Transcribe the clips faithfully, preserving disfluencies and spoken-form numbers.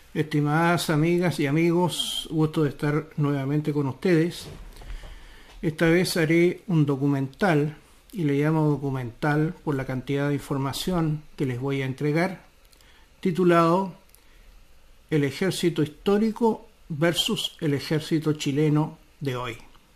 Estimadas amigas y amigos, gusto de estar nuevamente con ustedes. Esta vez haré un documental, y le llamo documental por la cantidad de información que les voy a entregar, titulado El ejército histórico versus el ejército chileno de hoy.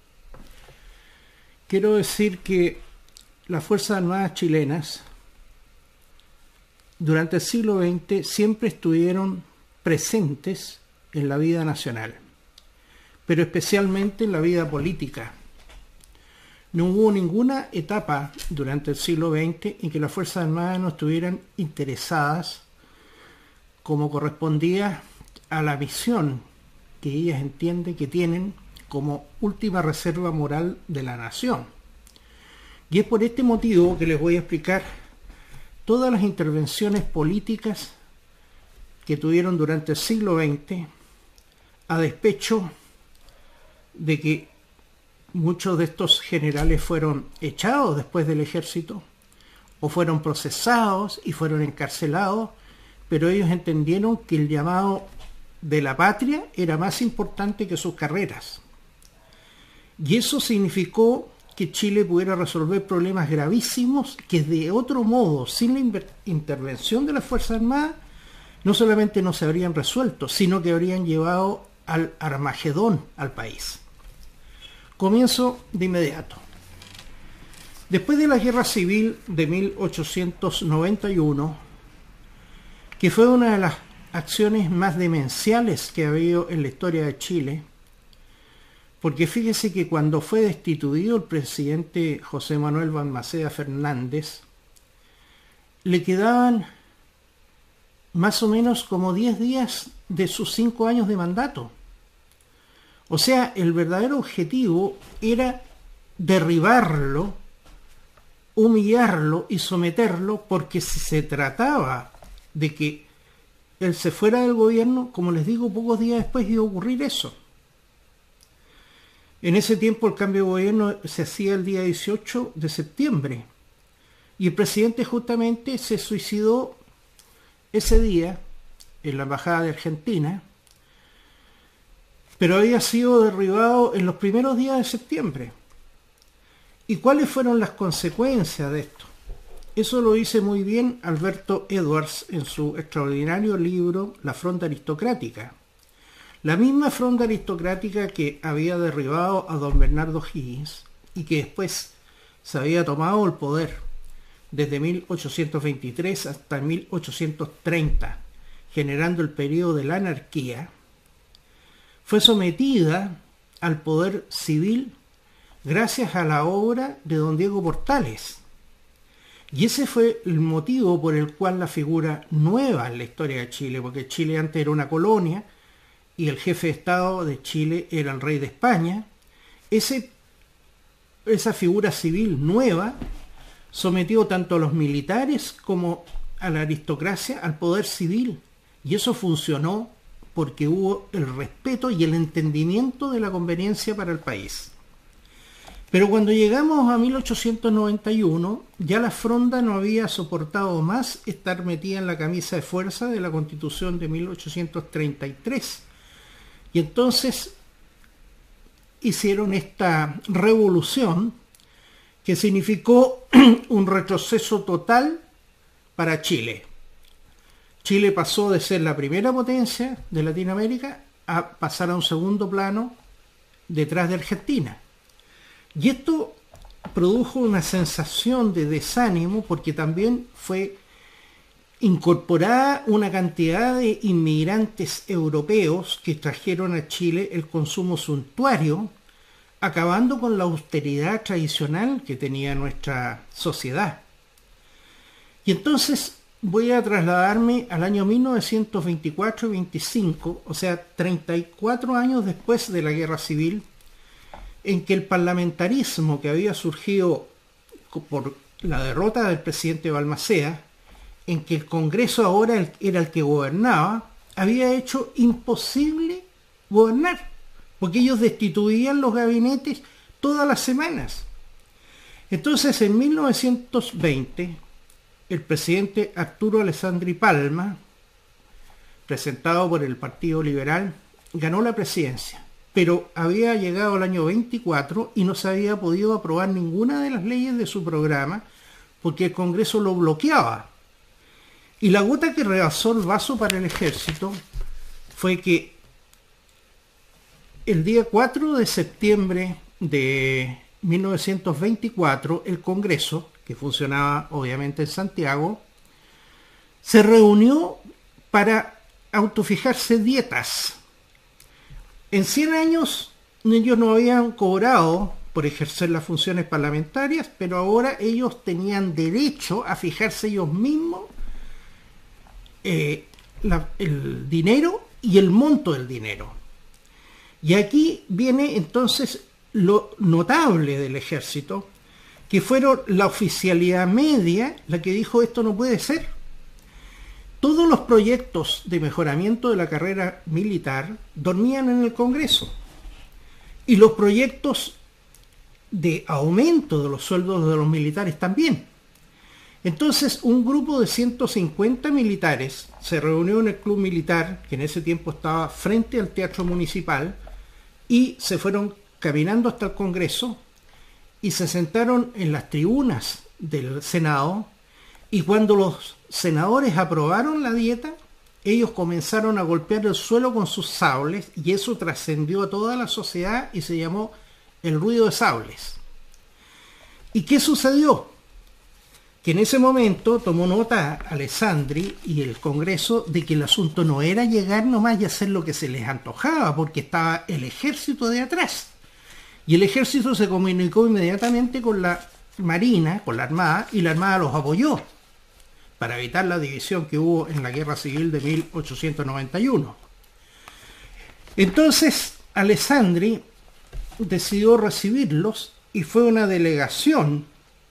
Quiero decir que las Fuerzas Armadas chilenas durante el siglo veinte siempre estuvieron presentes en la vida nacional, pero especialmente en la vida política. No hubo ninguna etapa durante el siglo veinte en que las Fuerzas Armadas no estuvieran interesadas, como correspondía a la misión que ellas entienden que tienen como última reserva moral de la nación. Y es por este motivo que les voy a explicar todas las intervenciones políticas que tuvieron durante el siglo veinte, a despecho de que muchos de estos generales fueron echados después del ejército, o fueron procesados y fueron encarcelados, pero ellos entendieron que el llamado de la patria era más importante que sus carreras. Y eso significó que Chile pudiera resolver problemas gravísimos que de otro modo, sin la intervención de las Fuerzas Armadas, no solamente no se habrían resuelto, sino que habrían llevado al Armagedón al país. Comienzo de inmediato. Después de la Guerra Civil de mil ochocientos noventa y uno, que fue una de las acciones más demenciales que ha habido en la historia de Chile, porque fíjese que cuando fue destituido el presidente José Manuel Balmaceda Fernández, le quedaban más o menos como diez días de sus cinco años de mandato. O sea, el verdadero objetivo era derribarlo, humillarlo y someterlo, porque si se trataba de que él se fuera del gobierno, como les digo, pocos días después iba a ocurrir eso. En ese tiempo el cambio de gobierno se hacía el día dieciocho de septiembre y el presidente justamente se suicidó ese día en la embajada de Argentina, pero había sido derribado en los primeros días de septiembre. ¿Y cuáles fueron las consecuencias de esto? Eso lo dice muy bien Alberto Edwards en su extraordinario libro La Fronda Aristocrática. La misma fronda aristocrática que había derribado a don Bernardo Higgins y que después se había tomado el poder desde mil ochocientos veintitrés hasta mil ochocientos treinta, generando el periodo de la anarquía, fue sometida al poder civil gracias a la obra de don Diego Portales. Y ese fue el motivo por el cual la figura nueva en la historia de Chile, porque Chile antes era una colonia y el jefe de Estado de Chile era el rey de España, ese, esa figura civil nueva sometió tanto a los militares como a la aristocracia al poder civil. Y eso funcionó porque hubo el respeto y el entendimiento de la conveniencia para el país. Pero cuando llegamos a mil ochocientos noventa y uno, ya la fronda no había soportado más estar metida en la camisa de fuerza de la Constitución de mil ochocientos treinta y tres. Y entonces hicieron esta revolución que significó un retroceso total para Chile. Chile pasó de ser la primera potencia de Latinoamérica a pasar a un segundo plano detrás de Argentina. Y esto produjo una sensación de desánimo porque también fue incorporada una cantidad de inmigrantes europeos que trajeron a Chile el consumo suntuario, acabando con la austeridad tradicional que tenía nuestra sociedad. Y entonces voy a trasladarme al año mil novecientos veinticuatro y veinticinco, o sea, treinta y cuatro años después de la Guerra Civil, en que el parlamentarismo que había surgido por la derrota del presidente Balmaceda, en que el Congreso ahora era el que gobernaba, había hecho imposible gobernar, porque ellos destituían los gabinetes todas las semanas. Entonces, en mil novecientos veinte, el presidente Arturo Alessandri Palma presentado por el Partido Liberal, ganó la presidencia, pero había llegado el año veinticuatro y no se había podido aprobar ninguna de las leyes de su programa porque el Congreso lo bloqueaba. Y la gota que rebasó el vaso para el ejército fue que el día cuatro de septiembre de mil novecientos veinticuatro, el Congreso, que funcionaba obviamente en Santiago, se reunió para autofijarse dietas. En cien años ellos no habían cobrado por ejercer las funciones parlamentarias, pero ahora ellos tenían derecho a fijarse ellos mismos eh, la, el dinero y el monto del dinero. Y aquí viene entonces lo notable del ejército, que fueron la oficialidad media la que dijo esto no puede ser. Todos los proyectos de mejoramiento de la carrera militar dormían en el Congreso y los proyectos de aumento de los sueldos de los militares también. Entonces un grupo de ciento cincuenta militares se reunió en el Club Militar, que en ese tiempo estaba frente al Teatro Municipal, y se fueron caminando hasta el Congreso y se sentaron en las tribunas del Senado, y cuando los senadores aprobaron la dieta, ellos comenzaron a golpear el suelo con sus sables y eso trascendió a toda la sociedad y se llamó el ruido de sables. ¿Y qué sucedió? Que en ese momento tomó nota Alessandri y el Congreso de que el asunto no era llegar nomás y hacer lo que se les antojaba, porque estaba el ejército de atrás. Y el ejército se comunicó inmediatamente con la Marina, con la Armada, y la Armada los apoyó para evitar la división que hubo en la Guerra Civil de mil ochocientos noventa y uno. Entonces Alessandri decidió recibirlos y fue una delegación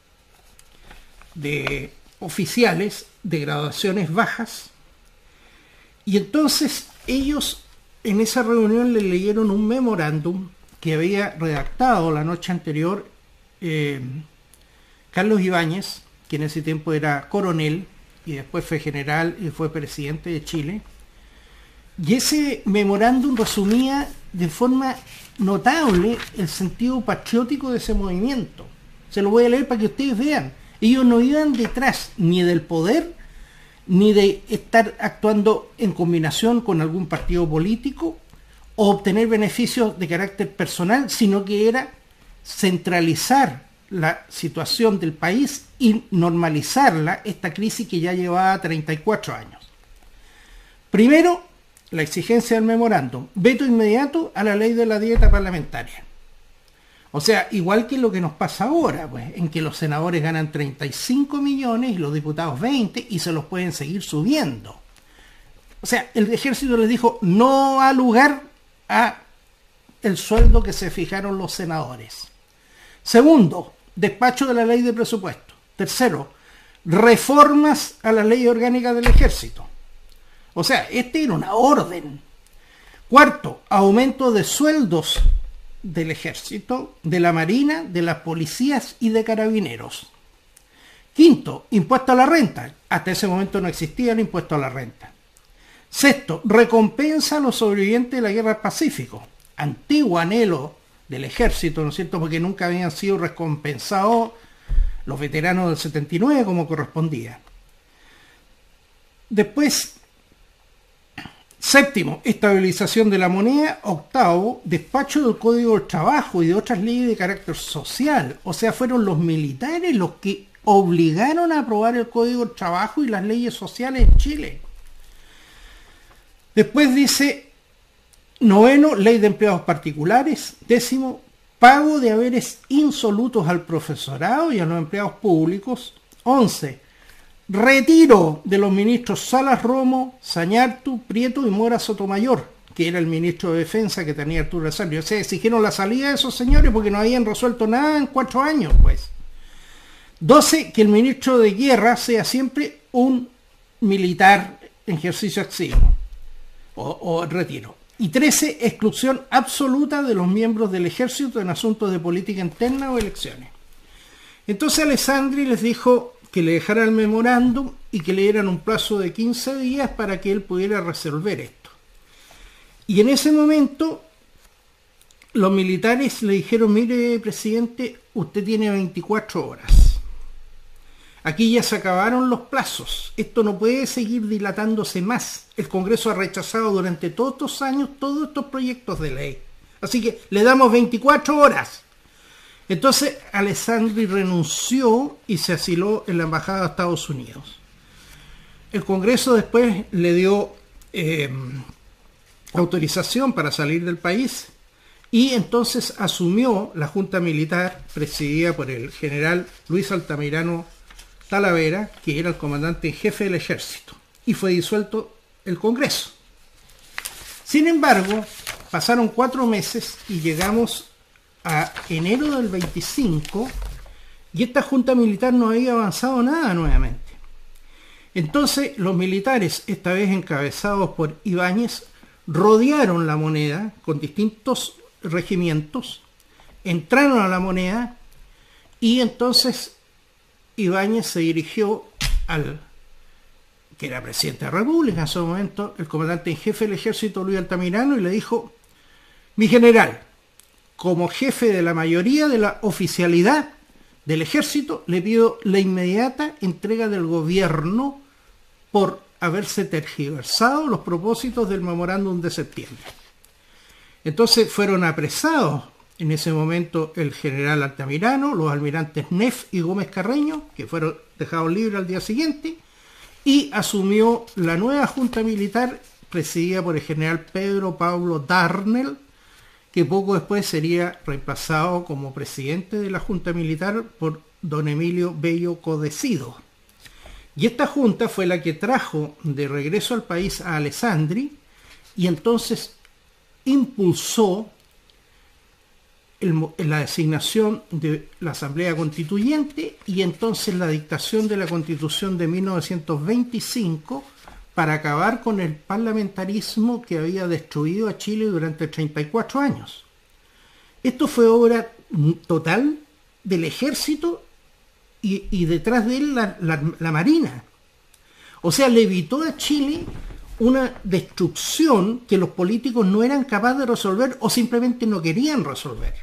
de oficiales de graduaciones bajas, y entonces ellos en esa reunión le leyeron un memorándum que había redactado la noche anterior eh, Carlos Ibáñez, que en ese tiempo era coronel y después fue general y fue presidente de Chile, y ese memorándum resumía de forma notable el sentido patriótico de ese movimiento. Se lo voy a leer para que ustedes vean. Ellos no iban detrás ni del poder, ni de estar actuando en combinación con algún partido político o obtener beneficios de carácter personal, sino que era centralizar la situación del país y normalizarla, esta crisis que ya llevaba treinta y cuatro años. Primero, la exigencia del memorándum, veto inmediato a la ley de la dieta parlamentaria. O sea, igual que lo que nos pasa ahora, pues, en que los senadores ganan treinta y cinco millones y los diputados veinte y se los pueden seguir subiendo. O sea, el ejército les dijo no ha lugar a el sueldo que se fijaron los senadores. Segundo, despacho de la ley de presupuesto. Tercero, reformas a la ley orgánica del ejército. O sea, este era una orden. Cuarto, aumento de sueldos del ejército, de la marina, de las policías y de carabineros. Quinto, impuesto a la renta. Hasta ese momento no existía el impuesto a la renta. Sexto, recompensa a los sobrevivientes de la guerra del Pacífico. Antiguo anhelo del ejército, ¿no es cierto? Porque nunca habían sido recompensados los veteranos del setenta y nueve como correspondía. Después, séptimo, estabilización de la moneda. Octavo, despacho del Código del Trabajo y de otras leyes de carácter social. O sea, fueron los militares los que obligaron a aprobar el Código del Trabajo y las leyes sociales en Chile. Después dice, noveno, ley de empleados particulares. Décimo, pago de haberes insolutos al profesorado y a los empleados públicos. Once, retiro de los ministros Salas Romo, Sañartu, Prieto y Mora Sotomayor, que era el ministro de Defensa que tenía Arturo Alessandri. O sea, exigieron la salida de esos señores porque no habían resuelto nada en cuatro años, pues. doce, que el ministro de Guerra sea siempre un militar en ejercicio activo o, o retiro. Y trece, exclusión absoluta de los miembros del ejército en asuntos de política interna o elecciones. Entonces Alessandri les dijo que le dejara el memorándum y que le dieran un plazo de quince días para que él pudiera resolver esto. Y en ese momento los militares le dijeron: mire, presidente, usted tiene veinticuatro horas. Aquí ya se acabaron los plazos. Esto no puede seguir dilatándose más. El Congreso ha rechazado durante todos estos años todos estos proyectos de ley. Así que le damos veinticuatro horas. Entonces Alessandri renunció y se asiló en la Embajada de Estados Unidos. El Congreso después le dio eh, autorización para salir del país y entonces asumió la Junta Militar presidida por el general Luis Altamirano Talavera, que era el comandante en jefe del ejército, y fue disuelto el Congreso. Sin embargo, pasaron cuatro meses y llegamos a enero del veinticinco y esta junta militar no había avanzado nada nuevamente. Entonces los militares, esta vez encabezados por Ibáñez, rodearon la Moneda con distintos regimientos, entraron a la Moneda y entonces Ibáñez se dirigió al que era presidente de la República en ese momento, el comandante en jefe del ejército Luis Altamirano, y le dijo: mi general, como jefe de la mayoría de la oficialidad del ejército, le pido la inmediata entrega del gobierno por haberse tergiversado los propósitos del memorándum de septiembre. Entonces fueron apresados en ese momento el general Altamirano, los almirantes Neff y Gómez Carreño, que fueron dejados libres al día siguiente, y asumió la nueva junta militar presidida por el general Pedro Pablo Darnell, que poco después sería reemplazado como presidente de la Junta Militar por don Emilio Bello Codecido. Y esta junta fue la que trajo de regreso al país a Alessandri y entonces impulsó el, la designación de la Asamblea Constituyente y entonces la dictación de la Constitución de mil novecientos veinticinco para acabar con el parlamentarismo que había destruido a Chile durante treinta y cuatro años. Esto fue obra total del ejército y, y detrás de él la, la, la Marina. O sea, le evitó a Chile una destrucción que los políticos no eran capaces de resolver o simplemente no querían resolver.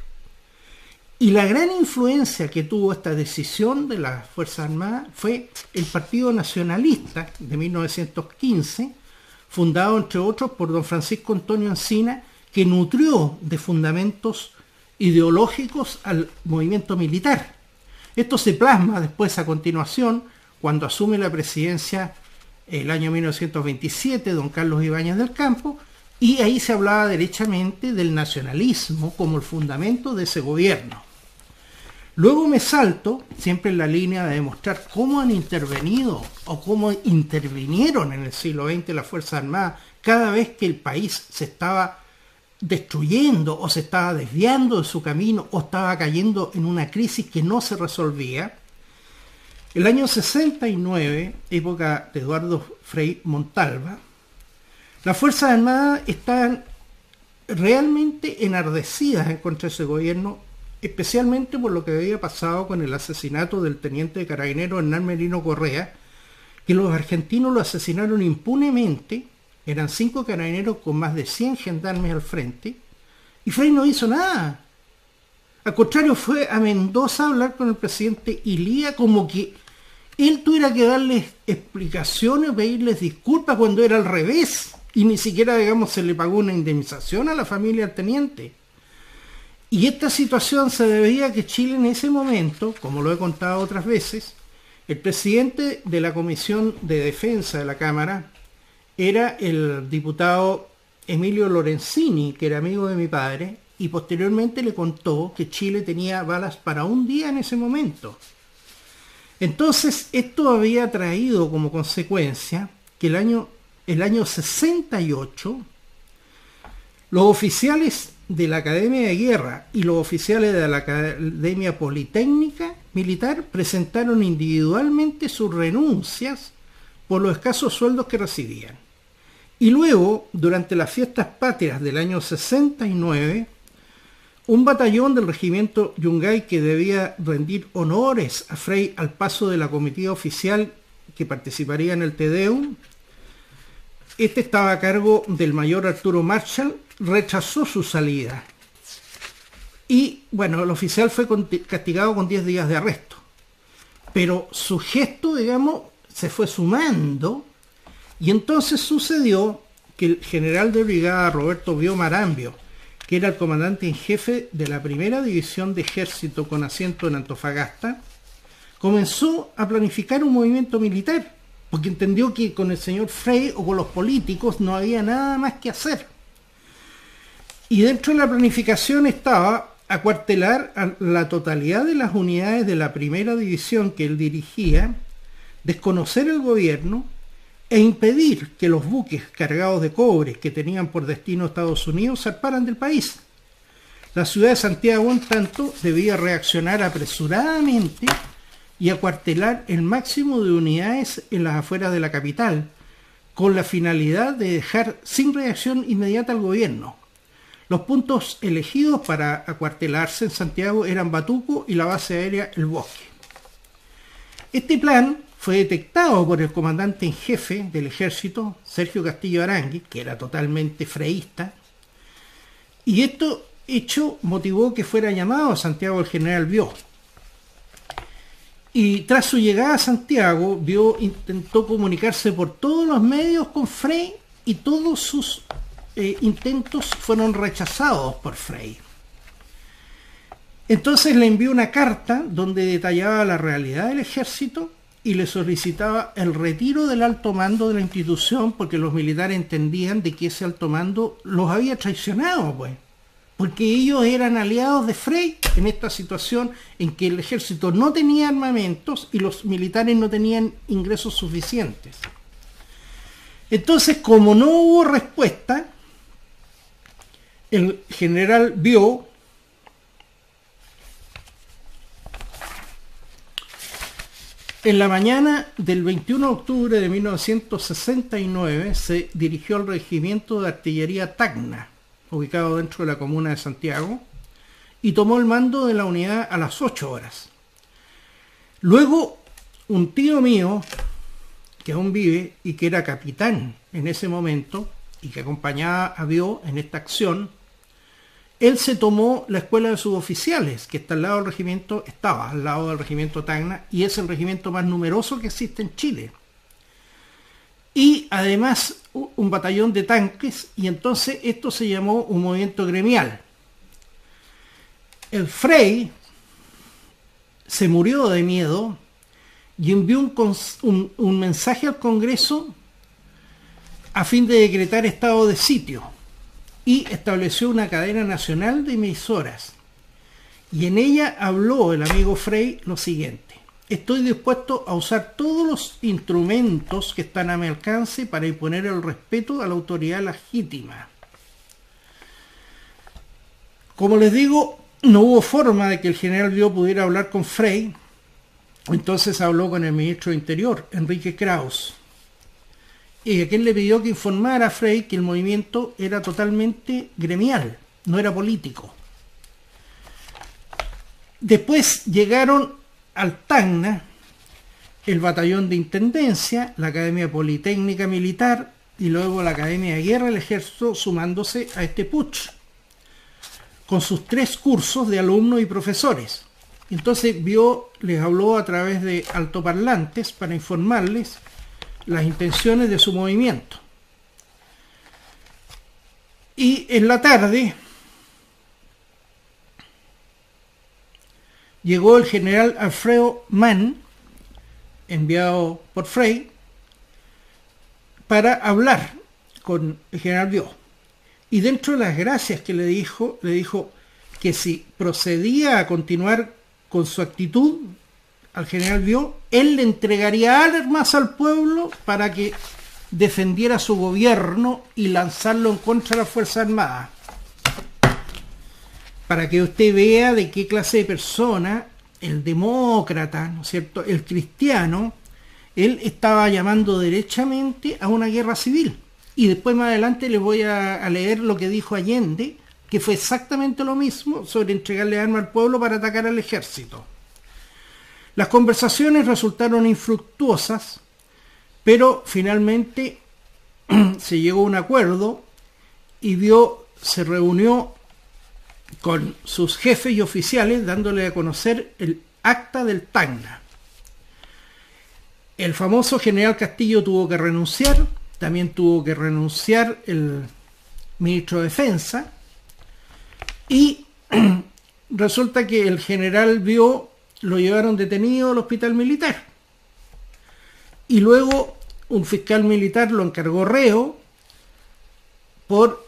Y la gran influencia que tuvo esta decisión de las Fuerzas Armadas fue el Partido Nacionalista de mil novecientos quince, fundado entre otros por don Francisco Antonio Encina, que nutrió de fundamentos ideológicos al movimiento militar. Esto se plasma después a continuación cuando asume la presidencia el año mil novecientos veintisiete don Carlos Ibáñez del Campo, y ahí se hablaba derechamente del nacionalismo como el fundamento de ese gobierno. Luego me salto siempre en la línea de demostrar cómo han intervenido o cómo intervinieron en el siglo veinte las Fuerzas Armadas cada vez que el país se estaba destruyendo o se estaba desviando de su camino o estaba cayendo en una crisis que no se resolvía. El año sesenta y nueve, época de Eduardo Frei Montalva, las Fuerzas Armadas estaban realmente enardecidas en contra de ese gobierno, especialmente por lo que había pasado con el asesinato del teniente de carabineros Hernán Merino Correa, que los argentinos lo asesinaron impunemente. Eran cinco carabineros con más de cien gendarmes al frente, y Frei no hizo nada. Al contrario, fue a Mendoza a hablar con el presidente Ilía como que él tuviera que darles explicaciones, pedirles disculpas cuando era al revés, y ni siquiera, digamos, se le pagó una indemnización a la familia del teniente. Y esta situación se debía a que Chile en ese momento, como lo he contado otras veces, el presidente de la Comisión de Defensa de la Cámara era el diputado Emilio Lorenzini, que era amigo de mi padre, y posteriormente le contó que Chile tenía balas para un día en ese momento. Entonces, esto había traído como consecuencia que el año, el año sesenta y ocho, los oficiales de la Academia de Guerra y los oficiales de la Academia Politécnica Militar presentaron individualmente sus renuncias por los escasos sueldos que recibían. Y luego, durante las fiestas patrias del año sesenta y nueve, un batallón del regimiento Yungay, que debía rendir honores a Frei al paso de la comitiva oficial que participaría en el Te Deum. Este estaba a cargo del mayor Arturo Marshall, rechazó su salida. Y bueno, el oficial fue castigado con diez días de arresto. Pero su gesto, digamos, se fue sumando, y entonces sucedió que el general de brigada Roberto Bió Marambio, que era el comandante en jefe de la primera división de ejército con asiento en Antofagasta, comenzó a planificar un movimiento militar, porque entendió que con el señor Frey o con los políticos no había nada más que hacer. Y dentro de la planificación estaba acuartelar a la totalidad de las unidades de la primera división que él dirigía, desconocer el gobierno e impedir que los buques cargados de cobre que tenían por destino Estados Unidos zarparan del país. La ciudad de Santiago, en tanto, debía reaccionar apresuradamente y acuartelar el máximo de unidades en las afueras de la capital, con la finalidad de dejar sin reacción inmediata al gobierno. Los puntos elegidos para acuartelarse en Santiago eran Batuco y la base aérea El Bosque. Este plan fue detectado por el comandante en jefe del ejército, Sergio Castillo Arangui, que era totalmente freísta, y esto hecho motivó que fuera llamado a Santiago el general Bió. Y tras su llegada a Santiago, Bió intentó comunicarse por todos los medios con Frey y todos sus eh, intentos fueron rechazados por Frey. Entonces le envió una carta donde detallaba la realidad del ejército y le solicitaba el retiro del alto mando de la institución, porque los militares entendían de que ese alto mando los había traicionado, pues, porque ellos eran aliados de Frey en esta situación en que el ejército no tenía armamentos y los militares no tenían ingresos suficientes. Entonces, como no hubo respuesta, el general Bió en la mañana del veintiuno de octubre de mil novecientos sesenta y nueve se dirigió al regimiento de artillería Tacna, ubicado dentro de la comuna de Santiago, y tomó el mando de la unidad a las ocho horas. Luego, un tío mío, que aún vive y que era capitán en ese momento, y que acompañaba a Bió en esta acción, él se tomó la escuela de suboficiales, que está al lado del regimiento, estaba al lado del regimiento Tacna, y es el regimiento más numeroso que existe en Chile. Y además un batallón de tanques, y entonces esto se llamó un movimiento gremial. El Frey se murió de miedo y envió un, un, un mensaje al Congreso a fin de decretar estado de sitio, y estableció una cadena nacional de emisoras. Y en ella habló el amigo Frey lo siguiente: estoy dispuesto a usar todos los instrumentos que están a mi alcance para imponer el respeto a la autoridad legítima. Como les digo, no hubo forma de que el general Bió pudiera hablar con Frey, entonces habló con el ministro de Interior, Enrique Kraus, y a quien le pidió que informara a Frey que el movimiento era totalmente gremial, no era político. Después llegaron al Tacna el batallón de intendencia, la Academia Politécnica Militar y luego la Academia de Guerra del Ejército, sumándose a este putsch, con sus tres cursos de alumnos y profesores. Entonces Bió les habló a través de altoparlantes para informarles las intenciones de su movimiento. Y en la tarde llegó el general Alfredo Mann, enviado por Frey, para hablar con el general Bió. Y dentro de las gracias que le dijo, le dijo que si procedía a continuar con su actitud al general Bió, él le entregaría armas al pueblo para que defendiera su gobierno y lanzarlo en contra de las Fuerzas Armadas. Para que usted vea de qué clase de persona, el demócrata, ¿no es cierto?, el cristiano, él estaba llamando derechamente a una guerra civil. Y después más adelante les voy a, a leer lo que dijo Allende, que fue exactamente lo mismo sobre entregarle armas al pueblo para atacar al ejército. Las conversaciones resultaron infructuosas pero finalmente se llegó a un acuerdo y dio, se reunió con sus jefes y oficiales dándole a conocer el acta del Tacna. El famoso general Castillo tuvo que renunciar, también tuvo que renunciar el ministro de Defensa, y resulta que el general vio, lo llevaron detenido al hospital militar, y luego un fiscal militar lo encargó reo por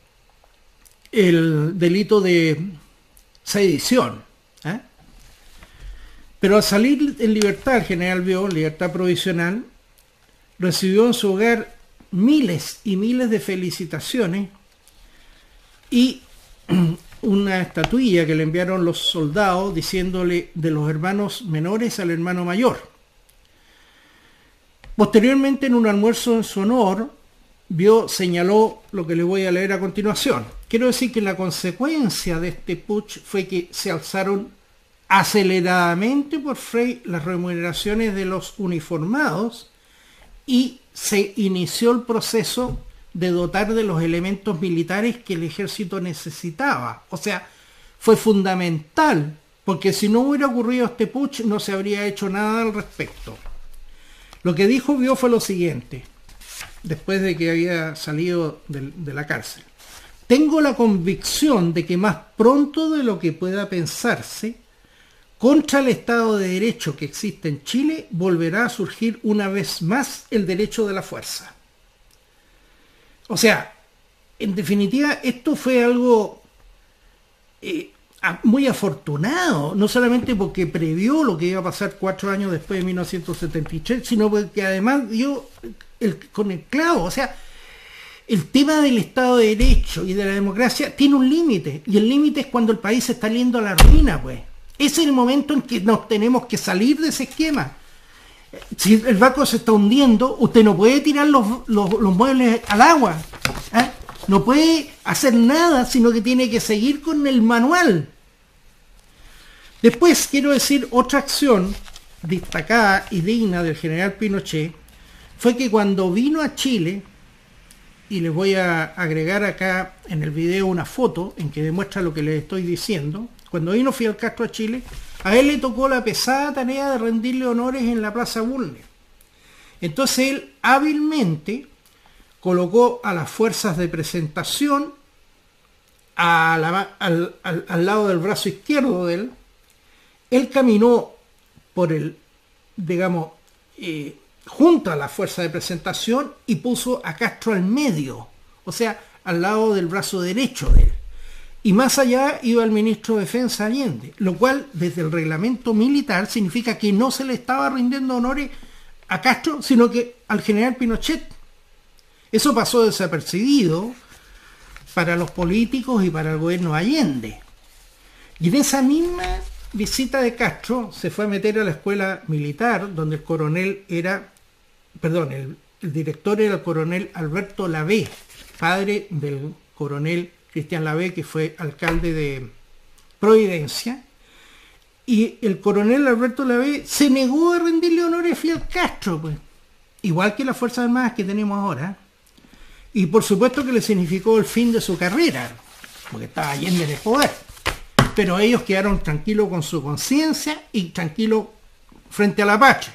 el delito de sedición, ¿eh? Pero al salir en libertad, el general vio, libertad provisional, recibió en su hogar miles y miles de felicitaciones y una estatuilla que le enviaron los soldados diciéndole de los hermanos menores al hermano mayor. Posteriormente, en un almuerzo en su honor, vio, señaló lo que le voy a leer a continuación. Quiero decir que la consecuencia de este putsch fue que se alzaron aceleradamente por Frei las remuneraciones de los uniformados y se inició el proceso de dotar de los elementos militares que el ejército necesitaba. O sea, fue fundamental, porque si no hubiera ocurrido este putsch no se habría hecho nada al respecto. Lo que dijo Vio fue lo siguiente, después de que había salido de, de la cárcel. Tengo la convicción de que más pronto de lo que pueda pensarse, contra el Estado de Derecho que existe en Chile, volverá a surgir una vez más el derecho de la fuerza. O sea, en definitiva, esto fue algo eh, muy afortunado, no solamente porque previó lo que iba a pasar cuatro años después de mil novecientos setenta y tres, sino porque además dio el, con el clavo. O sea, el tema del Estado de Derecho y de la democracia tiene un límite, y el límite es cuando el país se está yendo a la ruina, pues. Ese es el momento en que nos tenemos que salir de ese esquema. Si el barco se está hundiendo, usted no puede tirar los, los, los muebles al agua, ¿eh? No puede hacer nada, sino que tiene que seguir con el manual. Después quiero decir otra acción destacada y digna del general Pinochet, fue que cuando vino a Chile, y les voy a agregar acá en el video una foto en que demuestra lo que les estoy diciendo, cuando vino Fidel Castro a Chile, a él le tocó la pesada tarea de rendirle honores en la Plaza Bulnes. Entonces él hábilmente colocó a las fuerzas de presentación a la, al, al, al lado del brazo izquierdo de él. Él caminó por el, digamos, eh, junto a la fuerza de presentación y puso a Castro al medio, o sea, al lado del brazo derecho de él. Y más allá iba el ministro de Defensa Allende, lo cual desde el reglamento militar significa que no se le estaba rindiendo honores a Castro, sino que al general Pinochet. Eso pasó desapercibido para los políticos y para el gobierno Allende. Y en esa misma visita de Castro se fue a meter a la escuela militar, donde el coronel era, perdón, el, el director era el coronel Alberto Lavé, padre del coronel Cristian Lavé, que fue alcalde de Providencia, y el coronel Alberto Lavé se negó a rendirle honores a Fidel Castro, pues, igual que las Fuerzas Armadas que tenemos ahora, y por supuesto que le significó el fin de su carrera, porque estaba Allende en el poder, pero ellos quedaron tranquilos con su conciencia y tranquilos frente a la patria.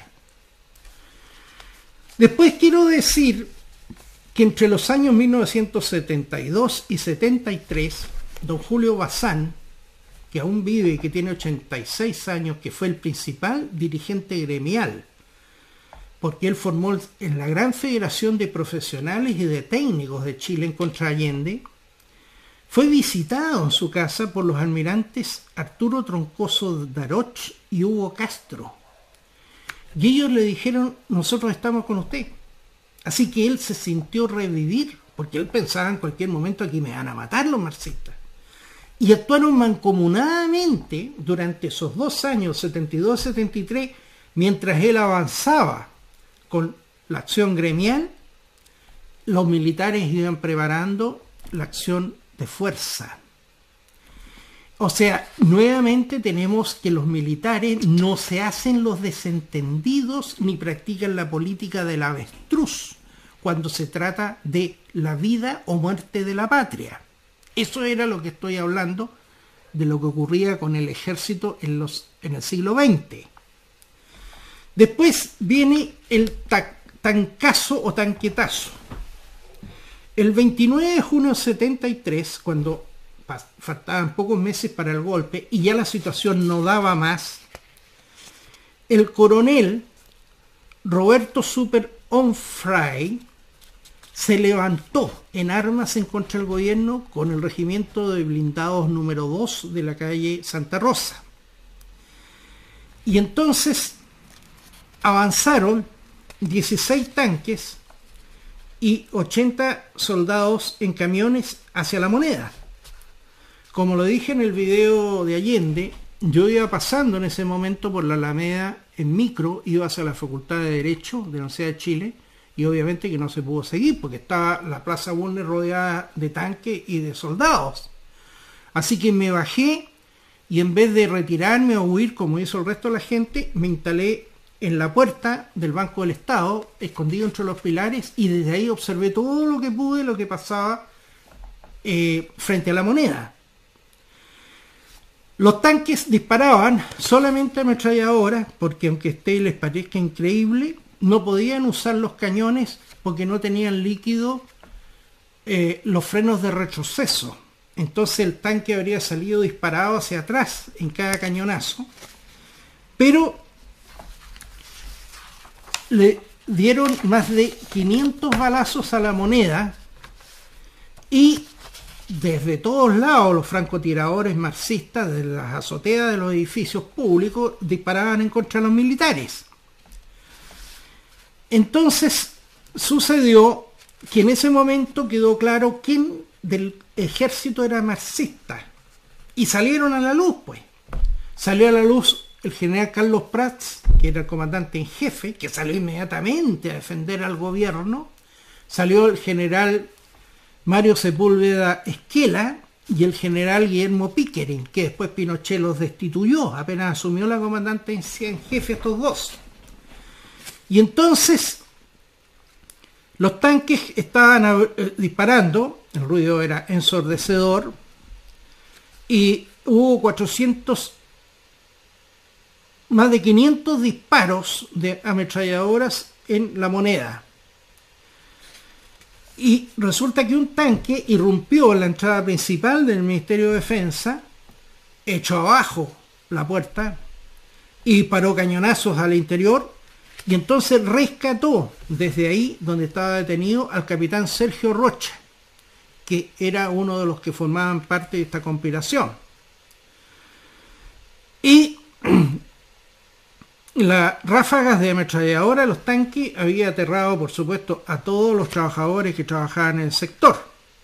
Después quiero decir que entre los años mil novecientos setenta y dos y setenta y tres, don Julio Bazán, que aún vive y que tiene ochenta y seis años, que fue el principal dirigente gremial, porque él formó en la gran federación de profesionales y de técnicos de Chile en contra Allende, fue visitado en su casa por los almirantes Arturo Troncoso Daroch y Hugo Castro. Y ellos le dijeron, nosotros estamos con usted. Así que él se sintió revivir, porque él pensaba en cualquier momento aquí me van a matar los marxistas. Y actuaron mancomunadamente durante esos dos años, setenta y dos a setenta y tres, mientras él avanzaba con la acción gremial, los militares iban preparando la acción de fuerza. O sea, nuevamente tenemos que los militares no se hacen los desentendidos ni practican la política del avestruz cuando se trata de la vida o muerte de la patria. Eso era lo que estoy hablando de lo que ocurría con el ejército en, los, en el siglo veinte. Después viene el ta tancazo o tanquetazo. El veintinueve de junio de setenta y tres, cuando faltaban pocos meses para el golpe y ya la situación no daba más, el coronel Roberto Super Onfray se levantó en armas en contra del gobierno con el regimiento de blindados número dos de la calle Santa Rosa. Y entonces avanzaron dieciséis tanques y ochenta soldados en camiones hacia La Moneda. Como lo dije en el video de Allende, yo iba pasando en ese momento por la Alameda en micro, iba hacia la Facultad de Derecho de la Universidad de Chile, y obviamente que no se pudo seguir porque estaba la Plaza Bulnes rodeada de tanques y de soldados. Así que me bajé y en vez de retirarme o huir como hizo el resto de la gente, me instalé en la puerta del Banco del Estado, escondido entre los pilares, y desde ahí observé todo lo que pude, lo que pasaba eh, frente a La Moneda. Los tanques disparaban solamente ametralladoras, porque aunque a ustedes les parezca increíble, no podían usar los cañones porque no tenían líquido eh, los frenos de retroceso. Entonces el tanque habría salido disparado hacia atrás en cada cañonazo, pero le dieron más de quinientos balazos a La Moneda y desde todos lados los francotiradores marxistas de las azoteas de los edificios públicos disparaban en contra de los militares. Entonces sucedió que en ese momento quedó claro quién del ejército era marxista y salieron a la luz, pues. Salió a la luz el general Carlos Prats, que era el comandante en jefe, que salió inmediatamente a defender al gobierno. Salió el general Mario Sepúlveda Esquela y el general Guillermo Pickering, que después Pinochet los destituyó, apenas asumió la comandancia en jefe estos dos. Y entonces los tanques estaban eh, disparando, el ruido era ensordecedor, y hubo cuatrocientos, más de quinientos disparos de ametralladoras en La Moneda. Y resulta que un tanque irrumpió en la entrada principal del Ministerio de Defensa, echó abajo la puerta y paró cañonazos al interior, y entonces rescató desde ahí donde estaba detenido al capitán Sergio Rocha, que era uno de los que formaban parte de esta conspiración. Y las ráfagas de ametralladora de los tanques había aterrado, por supuesto, a todos los trabajadores que trabajaban en el sector.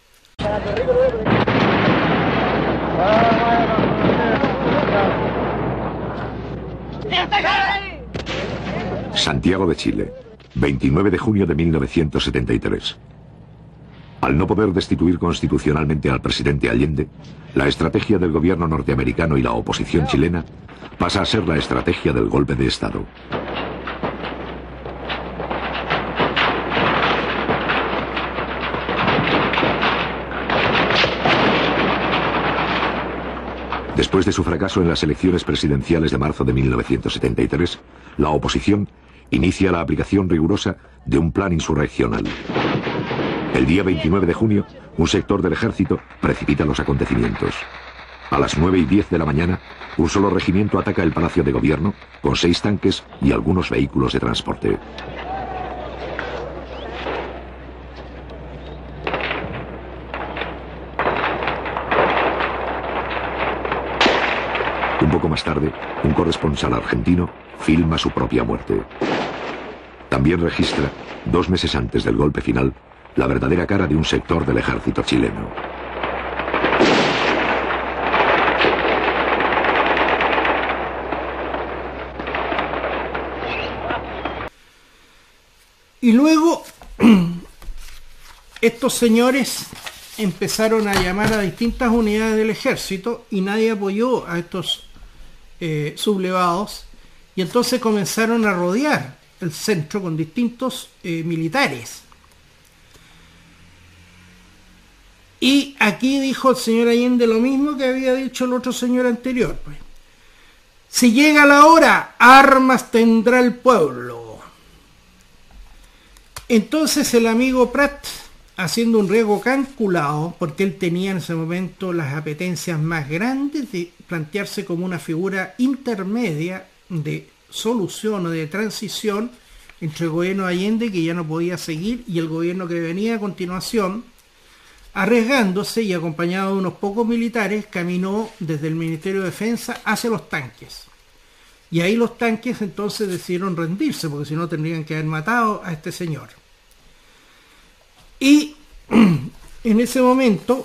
Santiago de Chile, veintinueve de junio de mil novecientos setenta y tres. Al no poder destituir constitucionalmente al presidente Allende, la estrategia del gobierno norteamericano y la oposición chilena pasa a ser la estrategia del golpe de Estado. Después de su fracaso en las elecciones presidenciales de marzo de mil novecientos setenta y tres, la oposición inicia la aplicación rigurosa de un plan insurreccional. El día veintinueve de junio, un sector del ejército precipita los acontecimientos. A las nueve y diez de la mañana, un solo regimiento ataca el Palacio de Gobierno con seis tanques y algunos vehículos de transporte. Un poco más tarde, un corresponsal argentino filma su propia muerte. También registra, dos meses antes del golpe final, la verdadera cara de un sector del ejército chileno. Y luego, estos señores empezaron a llamar a distintas unidades del ejército y nadie apoyó a estos eh, sublevados, y entonces comenzaron a rodear el centro con distintos eh, militares. Y aquí dijo el señor Allende lo mismo que había dicho el otro señor anterior, pues. Si llega la hora, armas tendrá el pueblo. Entonces el amigo Prat, haciendo un riesgo calculado, porque él tenía en ese momento las apetencias más grandes de plantearse como una figura intermedia de solución o de transición entre el gobierno de Allende, que ya no podía seguir, y el gobierno que venía a continuación, arriesgándose y acompañado de unos pocos militares, caminó desde el Ministerio de Defensa hacia los tanques. Y ahí los tanques entonces decidieron rendirse, porque si no tendrían que haber matado a este señor. Y en ese momento,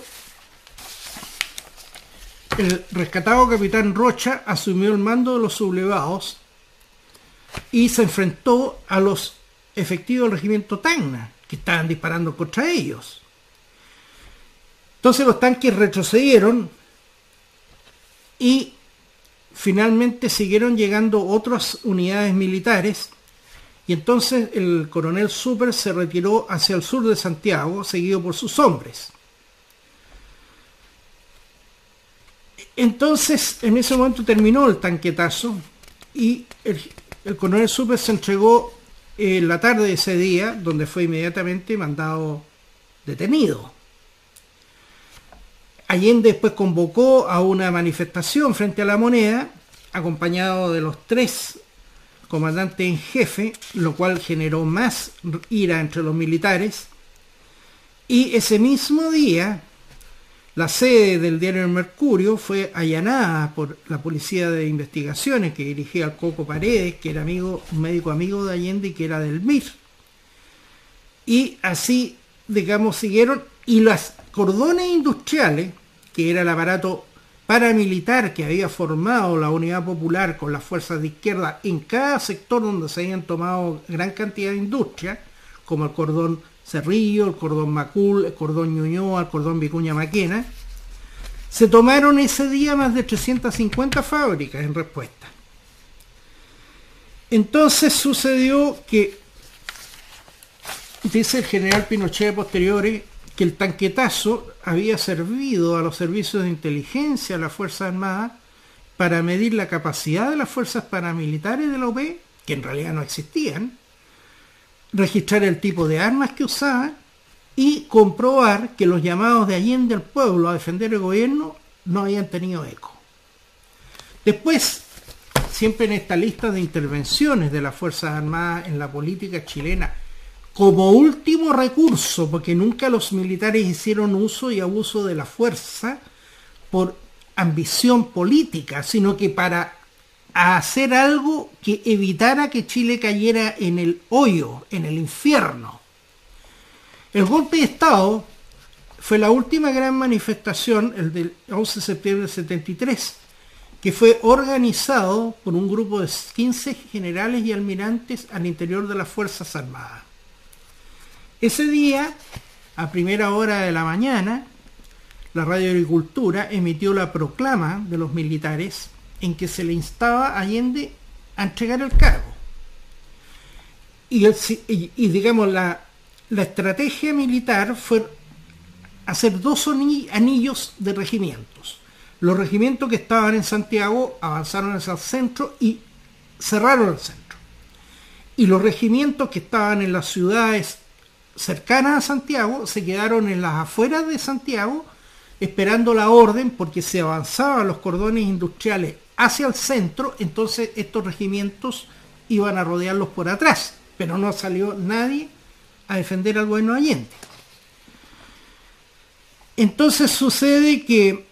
el rescatado capitán Rocha asumió el mando de los sublevados y se enfrentó a los efectivos del regimiento Tacna, que estaban disparando contra ellos. Entonces los tanques retrocedieron y finalmente siguieron llegando otras unidades militares, y entonces el coronel Super se retiró hacia el sur de Santiago, seguido por sus hombres. Entonces, en ese momento terminó el tanquetazo y el, el coronel Super se entregó en la tarde de ese día, donde fue inmediatamente mandado detenido. Allende después convocó a una manifestación frente a la Moneda, acompañado de los tres comandantes en jefe, lo cual generó más ira entre los militares. Y ese mismo día, la sede del diario El Mercurio fue allanada por la policía de investigaciones que dirigía al Coco Paredes, que era amigo, un médico amigo de Allende y que era del M I R. Y así, digamos, siguieron, y las cordones industriales, que era el aparato paramilitar que había formado la Unidad Popular con las fuerzas de izquierda en cada sector donde se habían tomado gran cantidad de industria, como el cordón Cerrillo, el cordón Macul, el cordón Ñuñoa, el cordón Vicuña Maquena, se tomaron ese día más de trescientas cincuenta fábricas en respuesta. Entonces sucedió que, dice el general Pinochet a posteriori, que el tanquetazo había servido a los servicios de inteligencia, a las Fuerzas Armadas, para medir la capacidad de las fuerzas paramilitares de la U P, que en realidad no existían, registrar el tipo de armas que usaban y comprobar que los llamados de Allende al pueblo a defender el gobierno no habían tenido eco. Después, siempre en esta lista de intervenciones de las Fuerzas Armadas en la política chilena, como último recurso, porque nunca los militares hicieron uso y abuso de la fuerza por ambición política, sino que para hacer algo que evitara que Chile cayera en el hoyo, en el infierno. El golpe de Estado fue la última gran manifestación, el del once de septiembre del setenta y tres, que fue organizado por un grupo de quince generales y almirantes al interior de las Fuerzas Armadas. Ese día, a primera hora de la mañana, la Radio Agricultura emitió la proclama de los militares en que se le instaba a Allende a entregar el cargo. Y, el, y, y digamos, la, la estrategia militar fue hacer dos anillos de regimientos. Los regimientos que estaban en Santiago avanzaron hacia el centro y cerraron el centro. Y los regimientos que estaban en las ciudades cercanas a Santiago se quedaron en las afueras de Santiago esperando la orden, porque se avanzaban los cordones industriales hacia el centro, entonces estos regimientos iban a rodearlos por atrás, pero no salió nadie a defender al gobierno de Allende. Entonces sucede que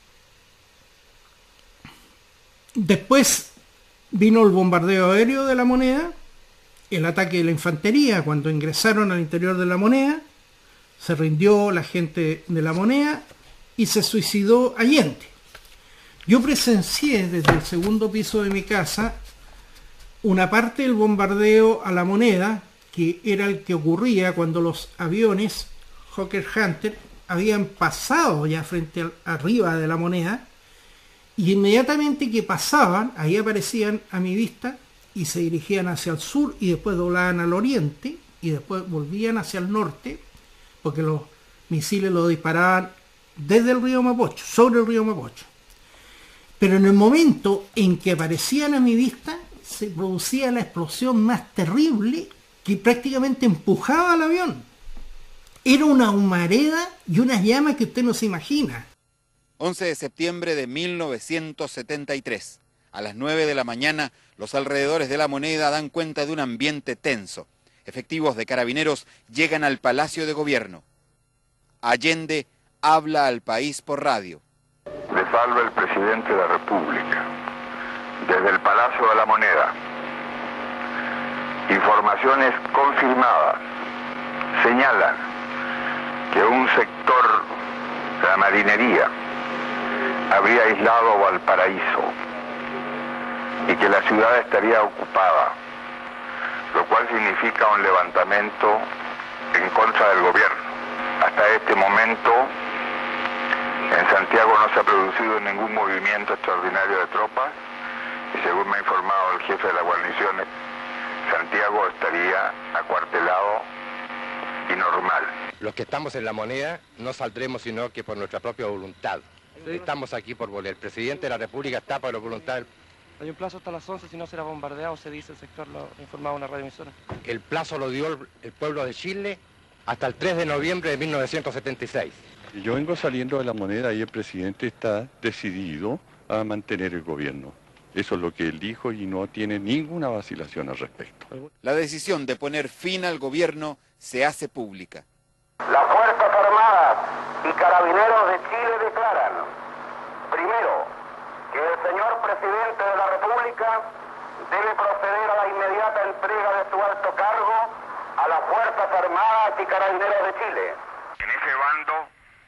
después vino el bombardeo aéreo de la Moneda, el ataque de la infantería cuando ingresaron al interior de la Moneda, se rindió la gente de la Moneda y se suicidó Allende. Yo presencié desde el segundo piso de mi casa una parte del bombardeo a la Moneda, que era el que ocurría cuando los aviones Hawker Hunter habían pasado ya frente al, arriba de la moneda, y inmediatamente que pasaban, ahí aparecían a mi vista y se dirigían hacia el sur y después doblaban al oriente y después volvían hacia el norte, porque los misiles los disparaban desde el río Mapocho, sobre el río Mapocho. Pero en el momento en que aparecían a mi vista, se producía la explosión más terrible que prácticamente empujaba al avión. Era una humareda y unas llamas que usted no se imagina. once de septiembre de mil novecientos setenta y tres. A las nueve de la mañana, los alrededores de La Moneda dan cuenta de un ambiente tenso. Efectivos de carabineros llegan al Palacio de Gobierno. Allende habla al país por radio. Les habla el presidente de la República, desde el Palacio de La Moneda. Informaciones confirmadas señalan que un sector de la marinería habría aislado Valparaíso y que la ciudad estaría ocupada, lo cual significa un levantamiento en contra del gobierno. Hasta este momento, en Santiago no se ha producido ningún movimiento extraordinario de tropas y según me ha informado el jefe de la guarnición, Santiago estaría acuartelado y normal. Los que estamos en La Moneda no saldremos sino que por nuestra propia voluntad. Estamos aquí por volver. El presidente de la República está por la voluntad. Hay un plazo hasta las once, si no será bombardeado, se dice el sector, lo ha informado una radioemisora. El plazo lo dio el, el pueblo de Chile hasta el tres de noviembre de mil novecientos setenta y seis. Yo vengo saliendo de La Moneda y el presidente está decidido a mantener el gobierno. Eso es lo que él dijo y no tiene ninguna vacilación al respecto. La decisión de poner fin al gobierno se hace pública. Las Fuerzas Armadas y Carabineros de Chile declaran, primero, que el señor presidente de la República debe proceder a la inmediata entrega de su alto cargo a las Fuerzas Armadas y Carabineros de Chile. En ese bando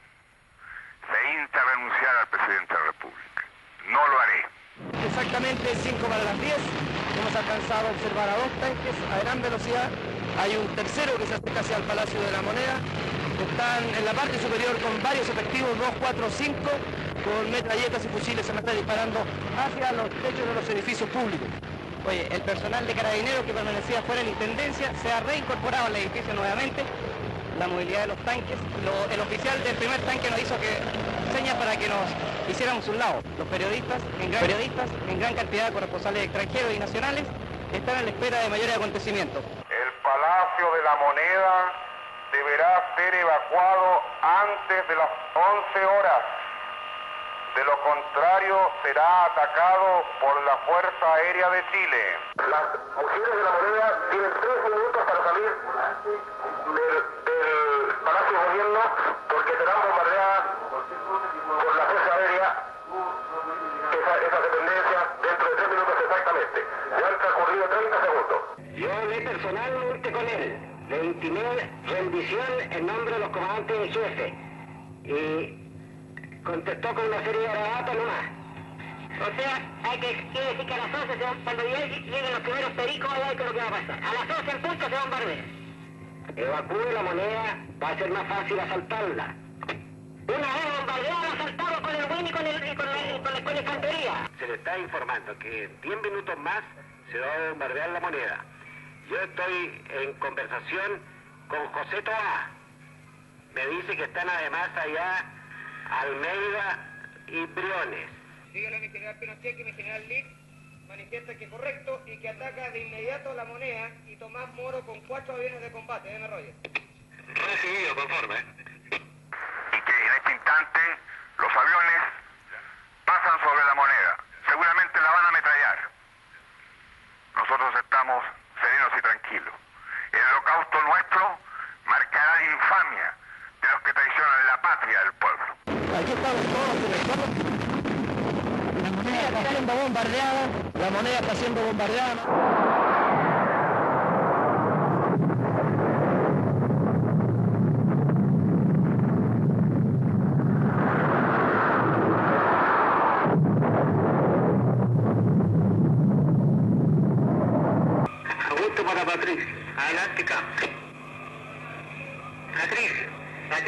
se insta a renunciar al presidente de la República. No lo haré. Exactamente cinco para las diez, hemos alcanzado a observar a dos tanques a gran velocidad. Hay un tercero que se acerca hacia el Palacio de la Moneda. Están en la parte superior con varios efectivos, dos, cuatro, cinco, con metralletas y fusiles se me está disparando hacia los techos de los edificios públicos. Oye, el personal de carabineros que permanecía fuera de la intendencia se ha reincorporado al edificio nuevamente. La movilidad de los tanques, lo, el oficial del primer tanque nos hizo que señas para que nos hiciéramos un lado. Los periodistas, en gran, periodistas, en gran cantidad, corresponsales extranjeros y nacionales, están a la espera de mayores acontecimientos. El Palacio de la Moneda deberá ser evacuado antes de las once horas. De lo contrario, será atacado por la Fuerza Aérea de Chile. Las mujeres de la Moneda tienen tres minutos para salir del, del Palacio de Gobierno porque serán bombardeadas por la Fuerza Aérea esa, esas dependencias dentro de tres minutos exactamente. Ya han transcurrido treinta segundos. Yo hablé personalmente con él. Le intimé rendición en nombre de los comandantes en jefe. Y contestó con una serie de garabatos nomás. O sea, hay que, quiere decir que a las once, se van, cuando lleguen los primeros pericos, hay que lo que va a pasar. A las once en punto se bombardea. Evacúe la Moneda, va a ser más fácil asaltarla. Una vez bombardeada, asaltado con el W I N y con, el, y con, la, y con, la, con la infantería. Se le está informando que en diez minutos más se va a bombardear la Moneda. Yo estoy en conversación con José Toá. Me dice que están además allá Almeida y Briones. Dígale a mi general Pinochet que mi general Lick manifiesta que es correcto y que ataca de inmediato La Moneda y Tomás Moro con cuatro aviones de combate. ¿Eh, Roger? Recibido, conforme. Y que en este instante los aviones pasan sobre la Moneda. Seguramente la van a ametrallar. Nosotros estamos serenos y tranquilos. El holocausto nuestro marcará la infamia de los que traicionan la patria del pueblo. Aquí estamos todos en el pueblo. La Moneda está siendo bombardeada. La Moneda está siendo bombardeada. Para Patricia. Adelante, acá. Patricia, Patricia.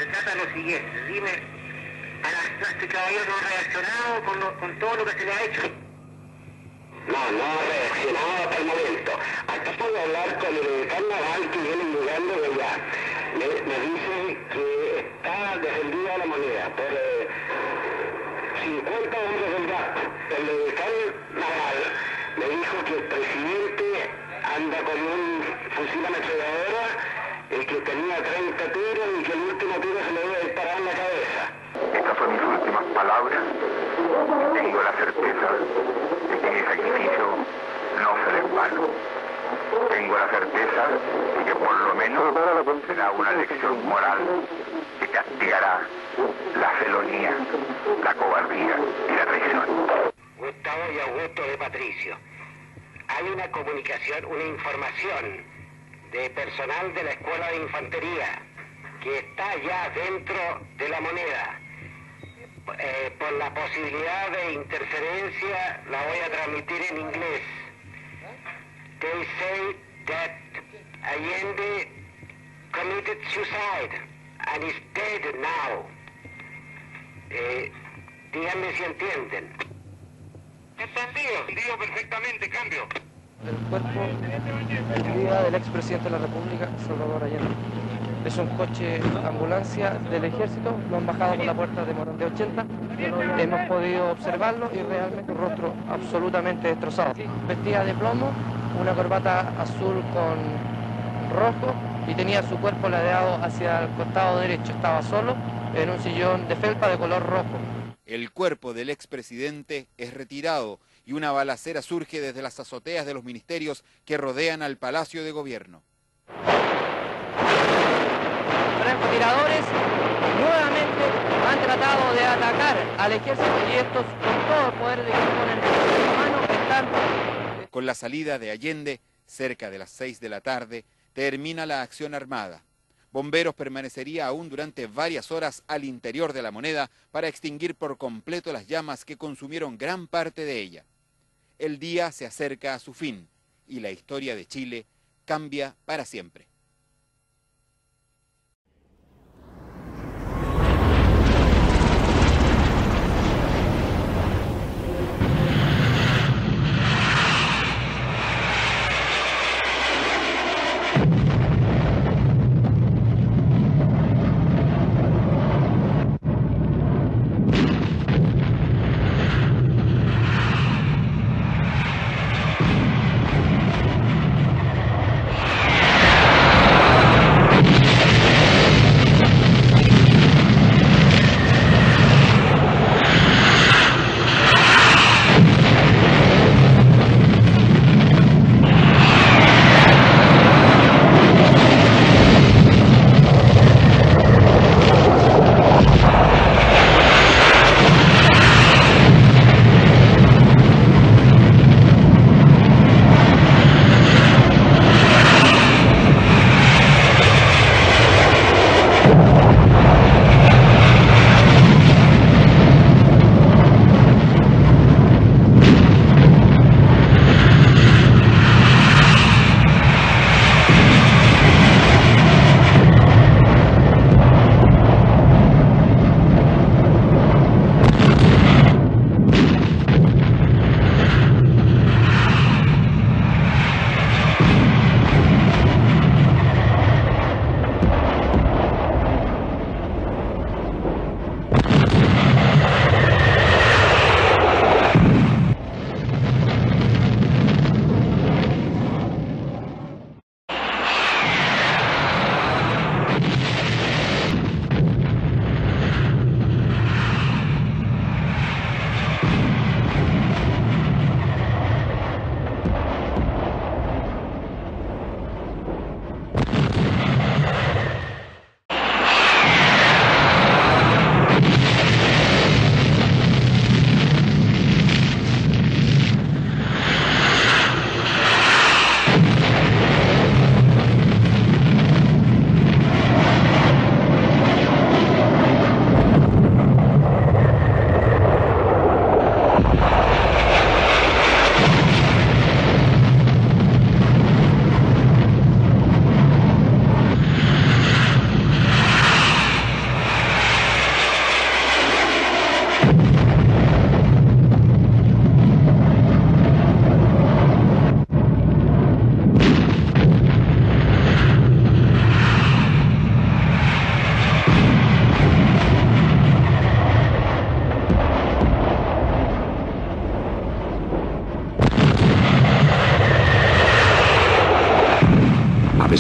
Se trata de lo siguiente, dime, ¿a, la, a este caballero no ha reaccionado con, lo, con todo lo que se le ha hecho? No, no ha reaccionado hasta el momento. Acabo de hablar con el decano naval que viene llegando de allá. Me, me dice que está defendida la moneda por eh, cincuenta hombres del G A P. El decano naval me dijo que el presidente anda con un fusil ametralladora, el que tenía treinta tiros y que el último tiro se le debe disparar en la cabeza. Estas son mis últimas palabras. Tengo la certeza de que mi sacrificio no será en vano. Tengo la certeza de que por lo menos será una lección moral que castigará la felonía, la cobardía y la traición. Gustavo y Augusto de Patricio. Hay una comunicación, una información de personal de la Escuela de Infantería que está ya dentro de la moneda. Eh, por la posibilidad de interferencia la voy a transmitir en inglés. They say that Allende committed suicide and is dead now. Eh, díganme si entienden. Entendido, digo perfectamente, cambio. El cuerpo, el día del expresidente de la República, Salvador Allende. Es un coche ambulancia del ejército, lo han bajado por la puerta de Morón de ochenta, hemos podido observarlo y realmente un rostro absolutamente destrozado. Vestía de plomo, una corbata azul con rojo y tenía su cuerpo ladeado hacia el costado derecho, estaba solo en un sillón de felpa de color rojo. El cuerpo del expresidente es retirado y una balacera surge desde las azoteas de los ministerios que rodean al Palacio de Gobierno. Francotiradores nuevamente han tratado de atacar al ejército y estos, con todo el poder de que ponen en su mano, están... Con la salida de Allende, cerca de las seis de la tarde, termina la acción armada. Bomberos permanecería aún durante varias horas al interior de la moneda para extinguir por completo las llamas que consumieron gran parte de ella. El día se acerca a su fin y la historia de Chile cambia para siempre.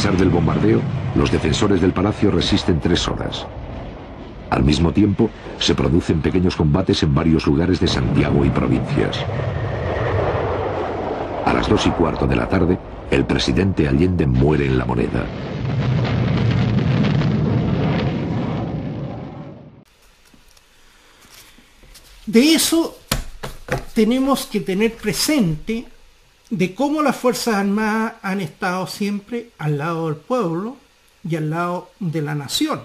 pesar del bombardeo, los defensores del palacio resisten tres horas. Al mismo tiempo, se producen pequeños combates en varios lugares de Santiago y provincias. A las dos y cuarto de la tarde, el presidente Allende muere en La Moneda. De eso tenemos que tener presente de cómo las Fuerzas Armadas han estado siempre al lado del pueblo y al lado de la nación.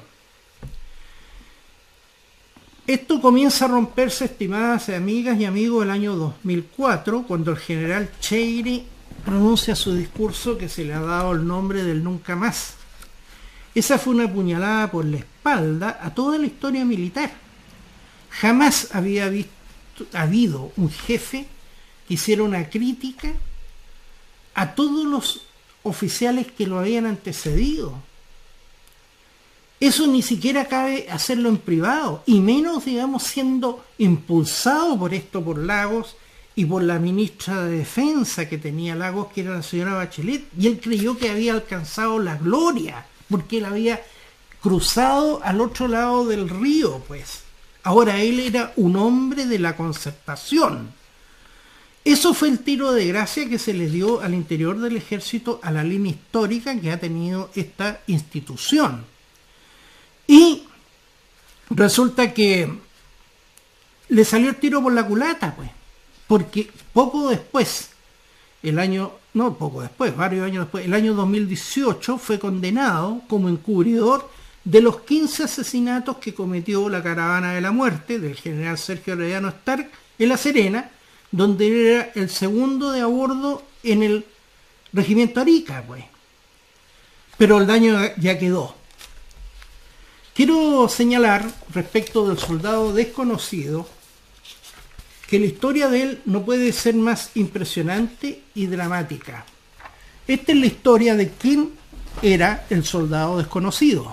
Esto comienza a romperse, estimadas amigas y amigos, el año dos mil cuatro, cuando el general Cheire pronuncia su discurso que se le ha dado el nombre del nunca más. Esa fue una puñalada por la espalda a toda la historia militar. Jamás había visto, habido un jefe que hiciera una crítica a todos los oficiales que lo habían antecedido. Eso ni siquiera cabe hacerlo en privado, y menos, digamos, siendo impulsado por esto por Lagos y por la ministra de Defensa que tenía Lagos, que era la señora Bachelet, y él creyó que había alcanzado la gloria, porque él había cruzado al otro lado del río, pues. Ahora él era un hombre de la concertación. Eso fue el tiro de gracia que se le dio al interior del ejército a la línea histórica que ha tenido esta institución. Y resulta que le salió el tiro por la culata, pues, porque poco después, el año, no poco después, varios años después, el año dos mil dieciocho fue condenado como encubridor de los quince asesinatos que cometió la Caravana de la Muerte del general Sergio Arellano Stark en La Serena, donde era el segundo de a bordo en el regimiento Arica, pues. Pero el daño ya quedó. Quiero señalar, respecto del soldado desconocido, que la historia de él no puede ser más impresionante y dramática. Esta es la historia de quién era el soldado desconocido.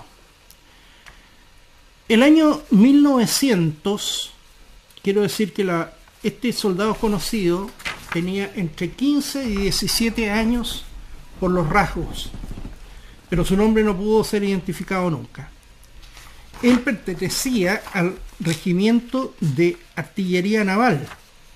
El año mil novecientos, quiero decir que la, este soldado desconocido tenía entre quince y diecisiete años por los rasgos, pero su nombre no pudo ser identificado nunca. Él pertenecía al regimiento de artillería naval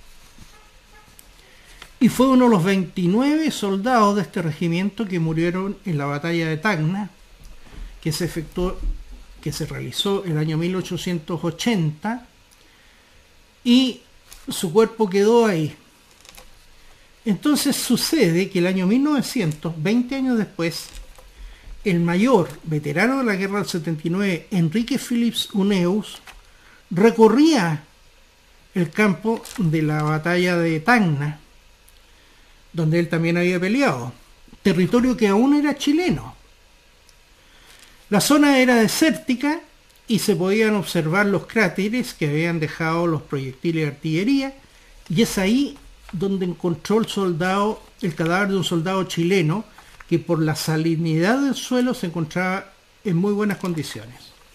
y fue uno de los veintinueve soldados de este regimiento que murieron en la batalla de Tacna, que se efectuó, que se realizó en el año mil ochocientos ochenta, y su cuerpo quedó ahí. Entonces sucede que el año mil novecientos, veinte años después, el mayor veterano de la guerra del setenta y nueve, Enrique Philips Huneeus, recorría el campo de la batalla de Tacna, donde él también había peleado, territorio que aún era chileno. La zona era desértica y se podían observar los cráteres que habían dejado los proyectiles de artillería, y es ahí donde encontró el soldado, el cadáver de un soldado chileno que por la salinidad del suelo se encontraba en muy buenas condiciones.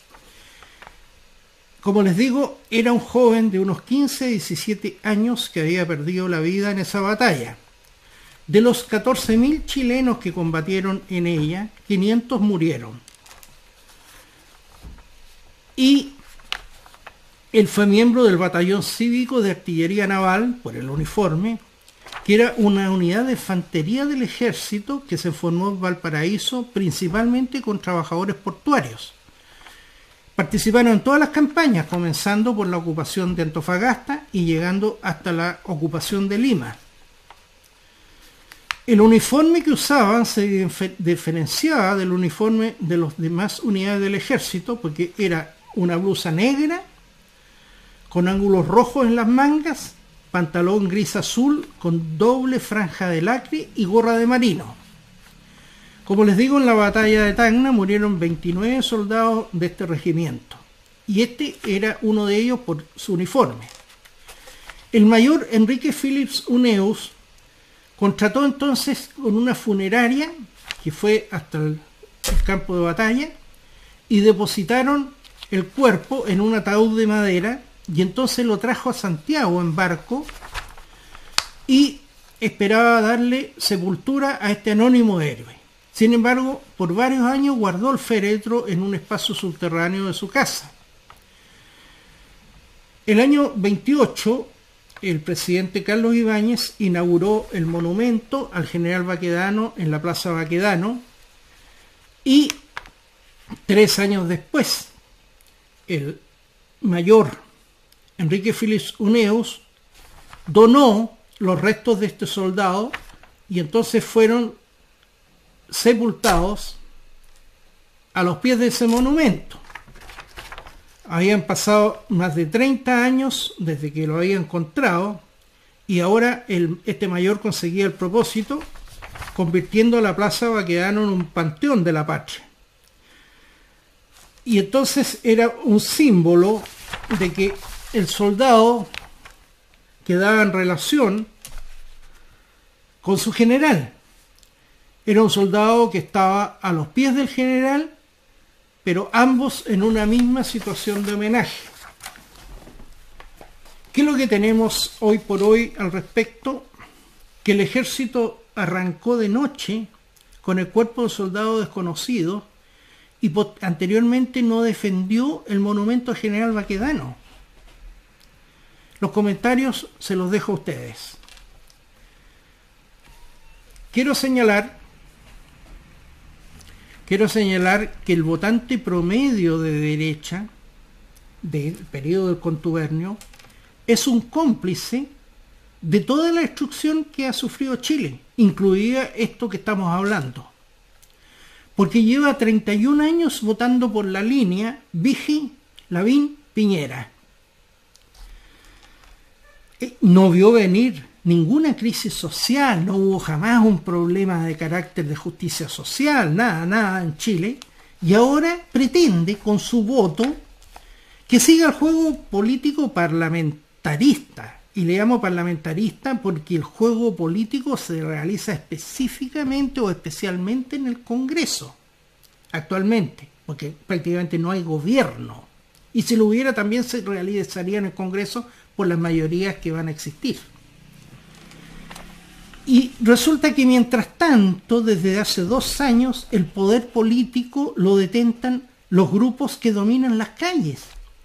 Como les digo, era un joven de unos quince a diecisiete años que había perdido la vida en esa batalla. De los catorce mil chilenos que combatieron en ella, quinientos murieron. Y él fue miembro del batallón cívico de artillería naval, por el uniforme, que era una unidad de infantería del ejército que se formó en Valparaíso principalmente con trabajadores portuarios. Participaron en todas las campañas, comenzando por la ocupación de Antofagasta y llegando hasta la ocupación de Lima. El uniforme que usaban se diferenciaba del uniforme de las demás unidades del ejército, porque era una blusa negra con ángulos rojos en las mangas, pantalón gris azul con doble franja de lacre y gorra de marino. Como les digo, en la batalla de Tacna murieron veintinueve soldados de este regimiento, y este era uno de ellos por su uniforme. El mayor Enrique Philips Huneeus contrató entonces con una funeraria que fue hasta el, el campo de batalla, y depositaron el cuerpo en un ataúd de madera, y entonces lo trajo a Santiago en barco y esperaba darle sepultura a este anónimo héroe. Sin embargo, por varios años guardó el féretro en un espacio subterráneo de su casa. El año veintiocho, el presidente Carlos Ibáñez inauguró el monumento al general Baquedano en la Plaza Baquedano, y tres años después, el mayor Enrique Philips Huneeus donó los restos de este soldado y entonces fueron sepultados a los pies de ese monumento. Habían pasado más de treinta años desde que lo había encontrado y ahora el, este mayor conseguía el propósito convirtiendo a la Plaza Baquedano en un panteón de la patria. Y entonces era un símbolo de que el soldado quedaba en relación con su general. Era un soldado que estaba a los pies del general, pero ambos en una misma situación de homenaje. ¿Qué es lo que tenemos hoy por hoy al respecto? Que el ejército arrancó de noche con el cuerpo de un soldado desconocido y anteriormente no defendió el monumento al general Baquedano. Los comentarios se los dejo a ustedes. Quiero señalar, quiero señalar que el votante promedio de derecha del periodo del contubernio es un cómplice de toda la destrucción que ha sufrido Chile, incluida esto que estamos hablando. Porque lleva treinta y un años votando por la línea Vigil, Lavín, Piñera. No vio venir ninguna crisis social, no hubo jamás un problema de carácter de justicia social, nada, nada en Chile, y ahora pretende con su voto que siga el juego político parlamentarista, y le llamo parlamentarista porque el juego político se realiza específicamente o especialmente en el Congreso, actualmente, porque prácticamente no hay gobierno, y si lo hubiera también se realizaría en el Congreso por las mayorías que van a existir. Y resulta que mientras tanto, desde hace dos años, el poder político lo detentan los grupos que dominan las calles.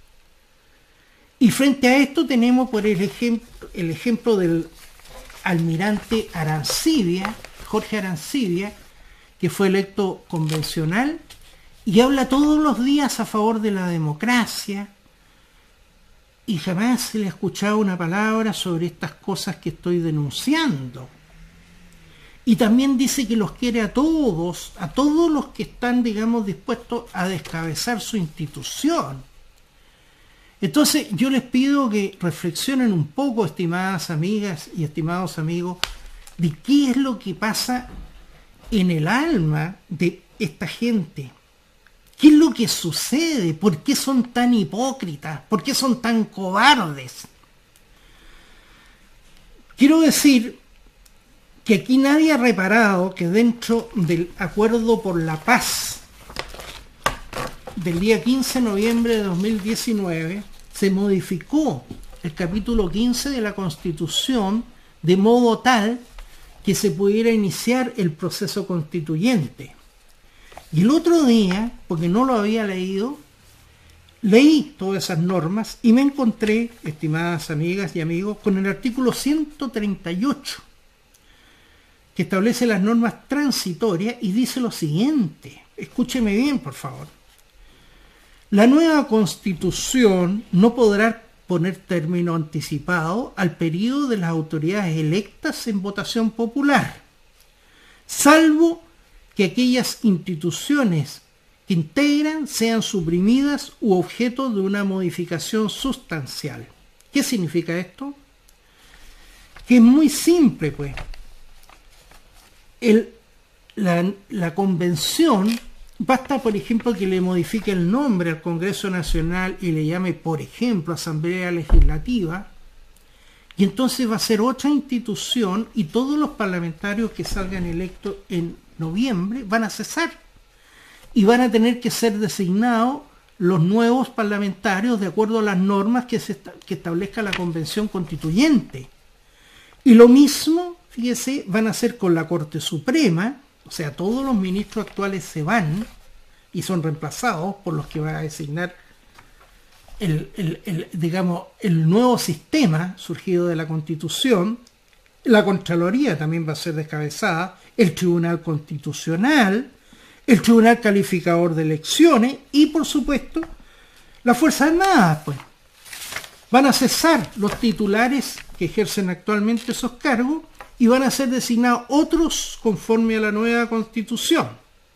Y frente a esto tenemos por el ejemplo, el ejemplo del almirante Arancibia, Jorge Arancibia, que fue electo convencional y habla todos los días a favor de la democracia, y jamás se le ha escuchado una palabra sobre estas cosas que estoy denunciando. Y también dice que los quiere a todos, a todos los que están, digamos, dispuestos a descabezar su institución. Entonces yo les pido que reflexionen un poco, estimadas amigas y estimados amigos, de qué es lo que pasa en el alma de esta gente. ¿Qué es lo que sucede? ¿Por qué son tan hipócritas? ¿Por qué son tan cobardes? Quiero decir que aquí nadie ha reparado que dentro del Acuerdo por la Paz del día quince de noviembre de dos mil diecinueve se modificó el capítulo quince de la Constitución de modo tal que se pudiera iniciar el proceso constituyente. Y el otro día, porque no lo había leído, leí todas esas normas y me encontré, estimadas amigas y amigos, con el artículo ciento treinta y ocho, que establece las normas transitorias y dice lo siguiente. Escúcheme bien, por favor. La nueva Constitución no podrá poner término anticipado al periodo de las autoridades electas en votación popular, salvo que aquellas instituciones que integran sean suprimidas u objeto de una modificación sustancial. ¿Qué significa esto? Que es muy simple, pues. El, la, la convención, basta, por ejemplo, que le modifique el nombre al Congreso Nacional y le llame, por ejemplo, Asamblea Legislativa, y entonces va a ser otra institución y todos los parlamentarios que salgan electos en noviembre van a cesar y van a tener que ser designados los nuevos parlamentarios de acuerdo a las normas que, se, que establezca la Convención Constituyente. Y lo mismo, fíjese, van a hacer con la Corte Suprema, O sea, todos los ministros actuales se van y son reemplazados por los que va a designar el, el, el, digamos, el nuevo sistema surgido de la Constitución. La Contraloría también va a ser descabezada, el Tribunal Constitucional, el Tribunal Calificador de Elecciones y, por supuesto, las Fuerzas Armadas, pues. Van a cesar los titulares que ejercen actualmente esos cargos y van a ser designados otros conforme a la nueva Constitución.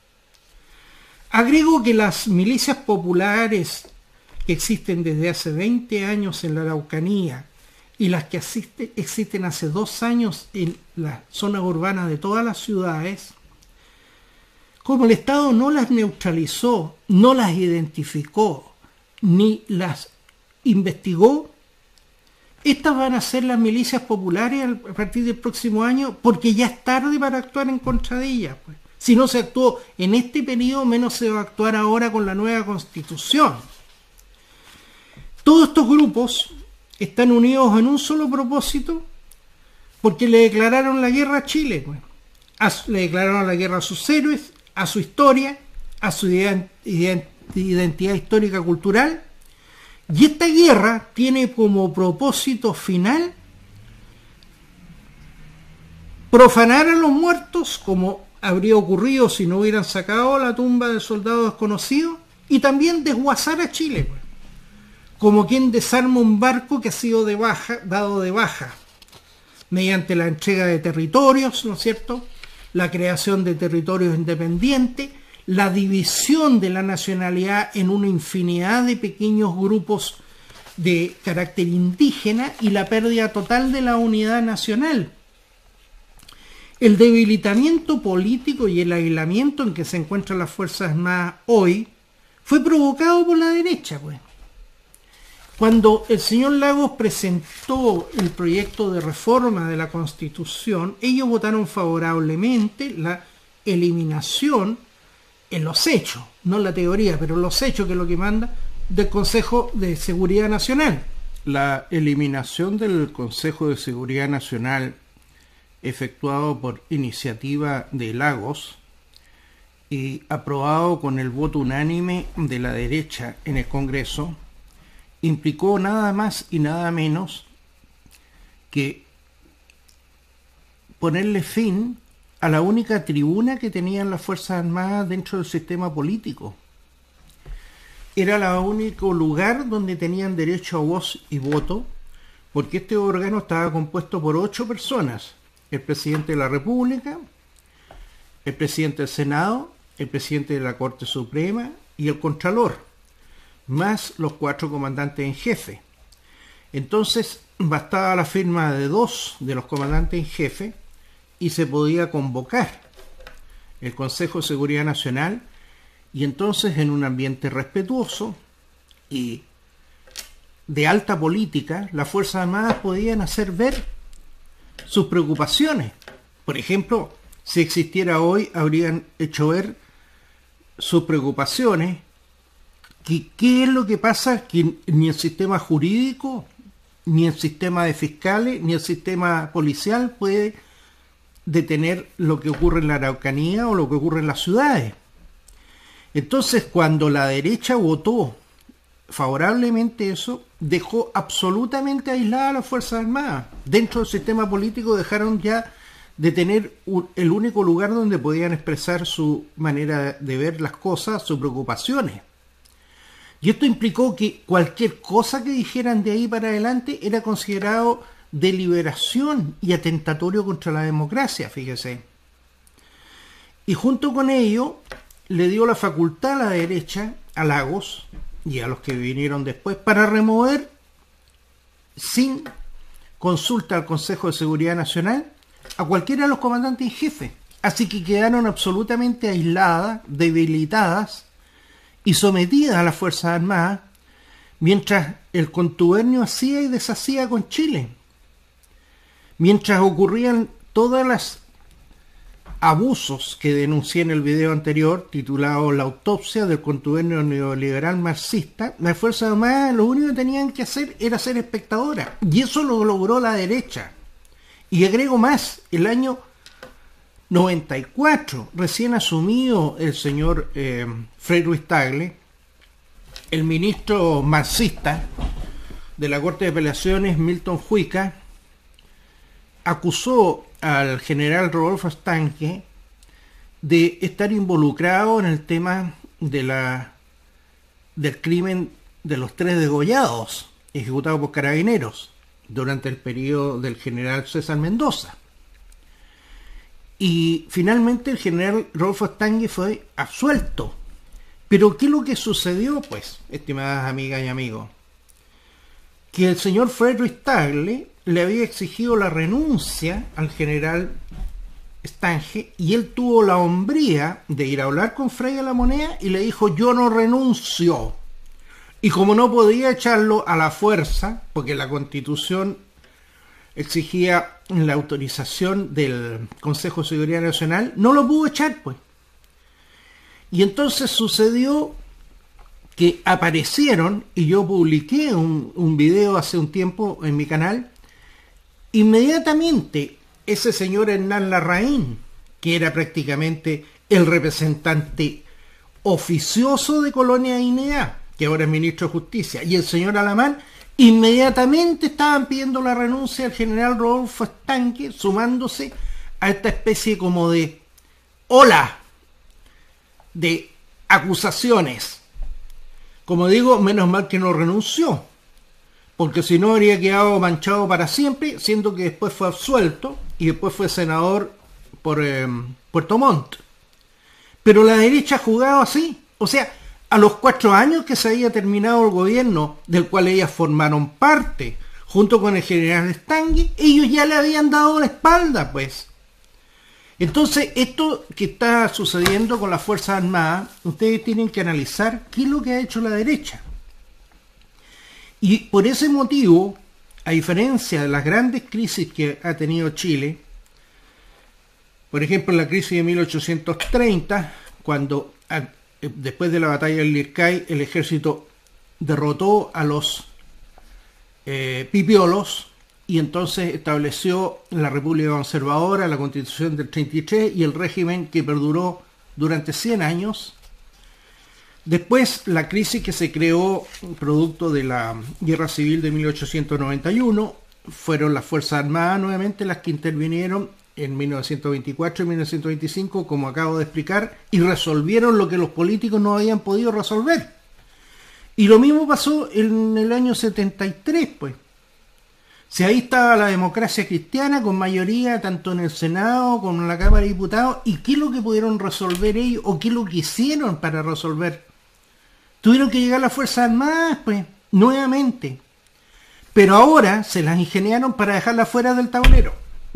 Agrego que las milicias populares que existen desde hace veinte años en la Araucanía y las que asiste, existen hace dos años en las zonas urbanas de todas las ciudades, como el Estado no las neutralizó, no las identificó, ni las investigó, estas van a ser las milicias populares a partir del próximo año, porque ya es tarde para actuar en contra de ellas. Pues. Si no se actuó en este periodo, menos se va a actuar ahora con la nueva Constitución. Todos estos grupos están unidos en un solo propósito, porque le declararon la guerra a Chile. Pues. A, le declararon la guerra a sus héroes, a su historia, a su ident, ident, identidad histórica cultural. Y esta guerra tiene como propósito final profanar a los muertos, como habría ocurrido si no hubieran sacado la tumba del soldado desconocido, y también desguazar a Chile, pues, como quien desarma un barco que ha sido de baja, dado de baja, mediante la entrega de territorios, ¿no es cierto?, la creación de territorios independientes, la división de la nacionalidad en una infinidad de pequeños grupos de carácter indígena y la pérdida total de la unidad nacional. El debilitamiento político y el aislamiento en que se encuentran las Fuerzas Armadas hoy fue provocado por la derecha. Pues. Cuando el señor Lagos presentó el proyecto de reforma de la Constitución, ellos votaron favorablemente la eliminación en los hechos, no en la teoría, pero en los hechos, que es lo que manda, del Consejo de Seguridad Nacional. La eliminación del Consejo de Seguridad Nacional, efectuado por iniciativa de Lagos y aprobado con el voto unánime de la derecha en el Congreso, implicó nada más y nada menos que ponerle fin a la única tribuna que tenían las Fuerzas Armadas dentro del sistema político. Era el único lugar donde tenían derecho a voz y voto, porque este órgano estaba compuesto por ocho personas: el presidente de la República, el presidente del Senado, el presidente de la Corte Suprema y el Contralor, más los cuatro comandantes en jefe. Entonces bastaba la firma de dos de los comandantes en jefe y se podía convocar el Consejo de Seguridad Nacional, y entonces, en un ambiente respetuoso y de alta política, las Fuerzas Armadas podían hacer ver sus preocupaciones. Por ejemplo, si existiera hoy, habrían hecho ver sus preocupaciones. ¿Qué, qué es lo que pasa? Que ni el sistema jurídico, ni el sistema de fiscales, ni el sistema policial puede detener lo que ocurre en la Araucanía o lo que ocurre en las ciudades. Entonces, cuando la derecha votó favorablemente eso, dejó absolutamente aislada a las Fuerzas Armadas. Dentro del sistema político dejaron ya de tener un, el único lugar donde podían expresar su manera de ver las cosas, sus preocupaciones. Y esto implicó que cualquier cosa que dijeran de ahí para adelante era considerado deliberación y atentatorio contra la democracia, fíjese. Y junto con ello le dio la facultad a la derecha, a Lagos y a los que vinieron después, para remover sin consulta al Consejo de Seguridad Nacional a cualquiera de los comandantes en jefe. Así que quedaron absolutamente aisladas, debilitadas y sometidas a las Fuerzas Armadas, mientras el contubernio hacía y deshacía con Chile. Mientras ocurrían todas las abusos que denuncié en el video anterior, titulado La autopsia del contubernio neoliberal marxista, las Fuerzas Armadas lo único que tenían que hacer era ser espectadoras. Y eso lo logró la derecha. Y agrego más, el año noventa y cuatro, recién asumido el señor eh, Frei Ruiz Tagle, el ministro marxista de la Corte de Apelaciones, Milton Juica, acusó al general Rodolfo Estanque de estar involucrado en el tema de la, del crimen de los tres degollados ejecutados por carabineros durante el periodo del general César Mendoza. Y finalmente el general Rodolfo Estanque fue absuelto. Pero ¿qué es lo que sucedió, pues, estimadas amigas y amigos? Que el señor Frei Ruiz Tagle le había exigido la renuncia al general Estanque y él tuvo la hombría de ir a hablar con Frei a la Moneda y le dijo: yo no renuncio. Y como no podía echarlo a la fuerza, porque la Constitución exigía la autorización del Consejo de Seguridad Nacional, no lo pudo echar, pues. Y entonces sucedió que aparecieron, y yo publiqué un, un video hace un tiempo en mi canal, inmediatamente ese señor Hernán Larraín, que era prácticamente el representante oficioso de Colonia Dignidad, que ahora es ministro de Justicia, y el señor Alamán, inmediatamente estaban pidiendo la renuncia del general Rodolfo Estanque, sumándose a esta especie como de ola de acusaciones. Como digo, menos mal que no renunció, porque si no habría quedado manchado para siempre, siendo que después fue absuelto y después fue senador por eh, Puerto Montt. Pero la derecha ha jugado así, o sea, a los cuatro años que se había terminado el gobierno, del cual ellas formaron parte, junto con el general Estanque, ellos ya le habían dado la espalda, pues. Entonces, esto que está sucediendo con las Fuerzas Armadas, ustedes tienen que analizar qué es lo que ha hecho la derecha. Y por ese motivo, a diferencia de las grandes crisis que ha tenido Chile, por ejemplo, la crisis de mil ochocientos treinta, cuando después de la batalla del Lircay, el ejército derrotó a los eh, pipiolos y entonces estableció la República Conservadora, la Constitución del treinta y tres y el régimen que perduró durante cien años. Después, la crisis que se creó producto de la Guerra Civil de mil ochocientos noventa y uno, fueron las Fuerzas Armadas nuevamente las que intervinieron en mil novecientos veinticuatro y mil novecientos veinticinco, como acabo de explicar, y resolvieron lo que los políticos no habían podido resolver. Y lo mismo pasó en el año setenta y tres, pues. Si ahí estaba la democracia cristiana con mayoría tanto en el Senado como en la Cámara de Diputados, ¿y qué es lo que pudieron resolver ellos? ¿O qué es lo que hicieron para resolver? Tuvieron que llegar las Fuerzas Armadas, pues, nuevamente. Pero ahora se las ingeniaron para dejarlas fuera del tablero.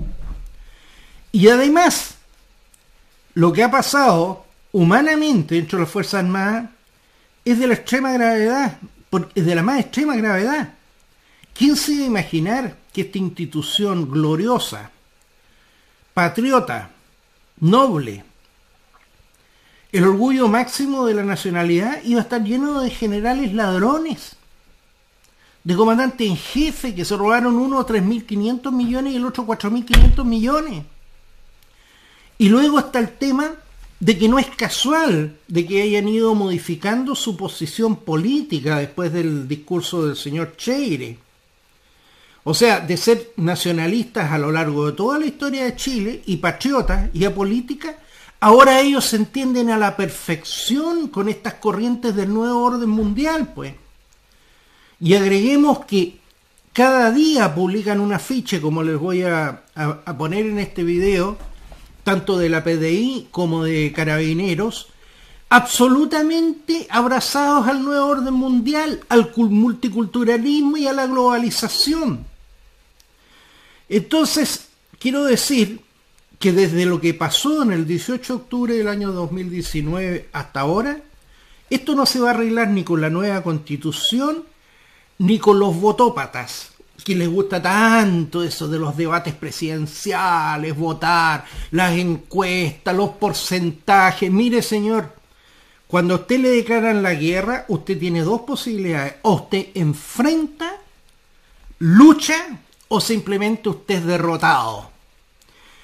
Y además, lo que ha pasado humanamente dentro de las Fuerzas Armadas es de la extrema gravedad, es de la más extrema gravedad. ¿Quién se iba a imaginar que esta institución gloriosa, patriota, noble, el orgullo máximo de la nacionalidad, iba a estar lleno de generales ladrones, de comandantes en jefe que se robaron uno tres mil quinientos millones y el otro cuatro mil quinientos millones? Y luego está el tema de que no es casual de que hayan ido modificando su posición política después del discurso del señor Cheire. O sea, de ser nacionalistas a lo largo de toda la historia de Chile y patriotas y apolíticas, ahora ellos se entienden a la perfección con estas corrientes del nuevo orden mundial, pues. Y agreguemos que cada día publican un afiche, como les voy a, a, a poner en este video, tanto de la P D I como de Carabineros, absolutamente abrazados al nuevo orden mundial, al multiculturalismo y a la globalización. Entonces, quiero decir que desde lo que pasó en el dieciocho de octubre del año dos mil diecinueve hasta ahora, esto no se va a arreglar ni con la nueva Constitución, ni con los votópatas, que les gusta tanto eso de los debates presidenciales, votar, las encuestas, los porcentajes. Mire, señor, cuando a usted le declaran la guerra, usted tiene dos posibilidades: o usted enfrenta, lucha, o simplemente usted es derrotado.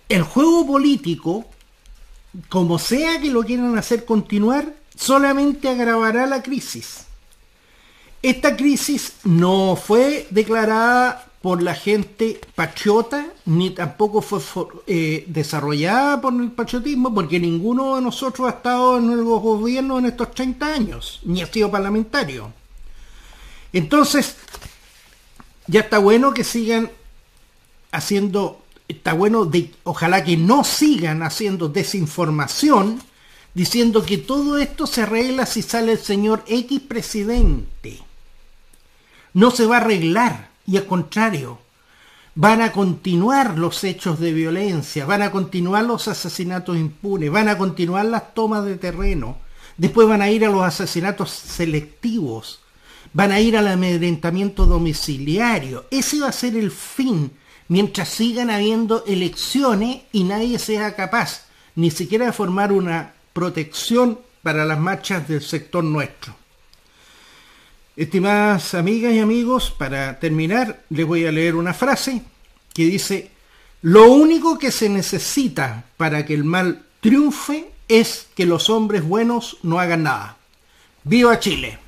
el juego político, como sea que lo quieran hacer continuar, solamente agravará la crisis. Esta crisis no fue declarada por la gente patriota, ni tampoco fue eh, desarrollada por el patriotismo, porque ninguno de nosotros ha estado en el gobierno en estos treinta años, ni ha sido parlamentario. Entonces, ya está bueno que sigan haciendo, está bueno, de, ojalá que no sigan haciendo desinformación, diciendo que todo esto se arregla si sale el señor X presidente. No se va a arreglar, y al contrario, van a continuar los hechos de violencia, van a continuar los asesinatos impunes, van a continuar las tomas de terreno, después van a ir a los asesinatos selectivos, van a ir al amedrentamiento domiciliario. Ese va a ser el fin, mientras sigan habiendo elecciones y nadie sea capaz ni siquiera de formar una protección para las marchas del sector nuestro. Estimadas amigas y amigos, para terminar les voy a leer una frase que dice: lo único que se necesita para que el mal triunfe es que los hombres buenos no hagan nada. ¡Viva Chile!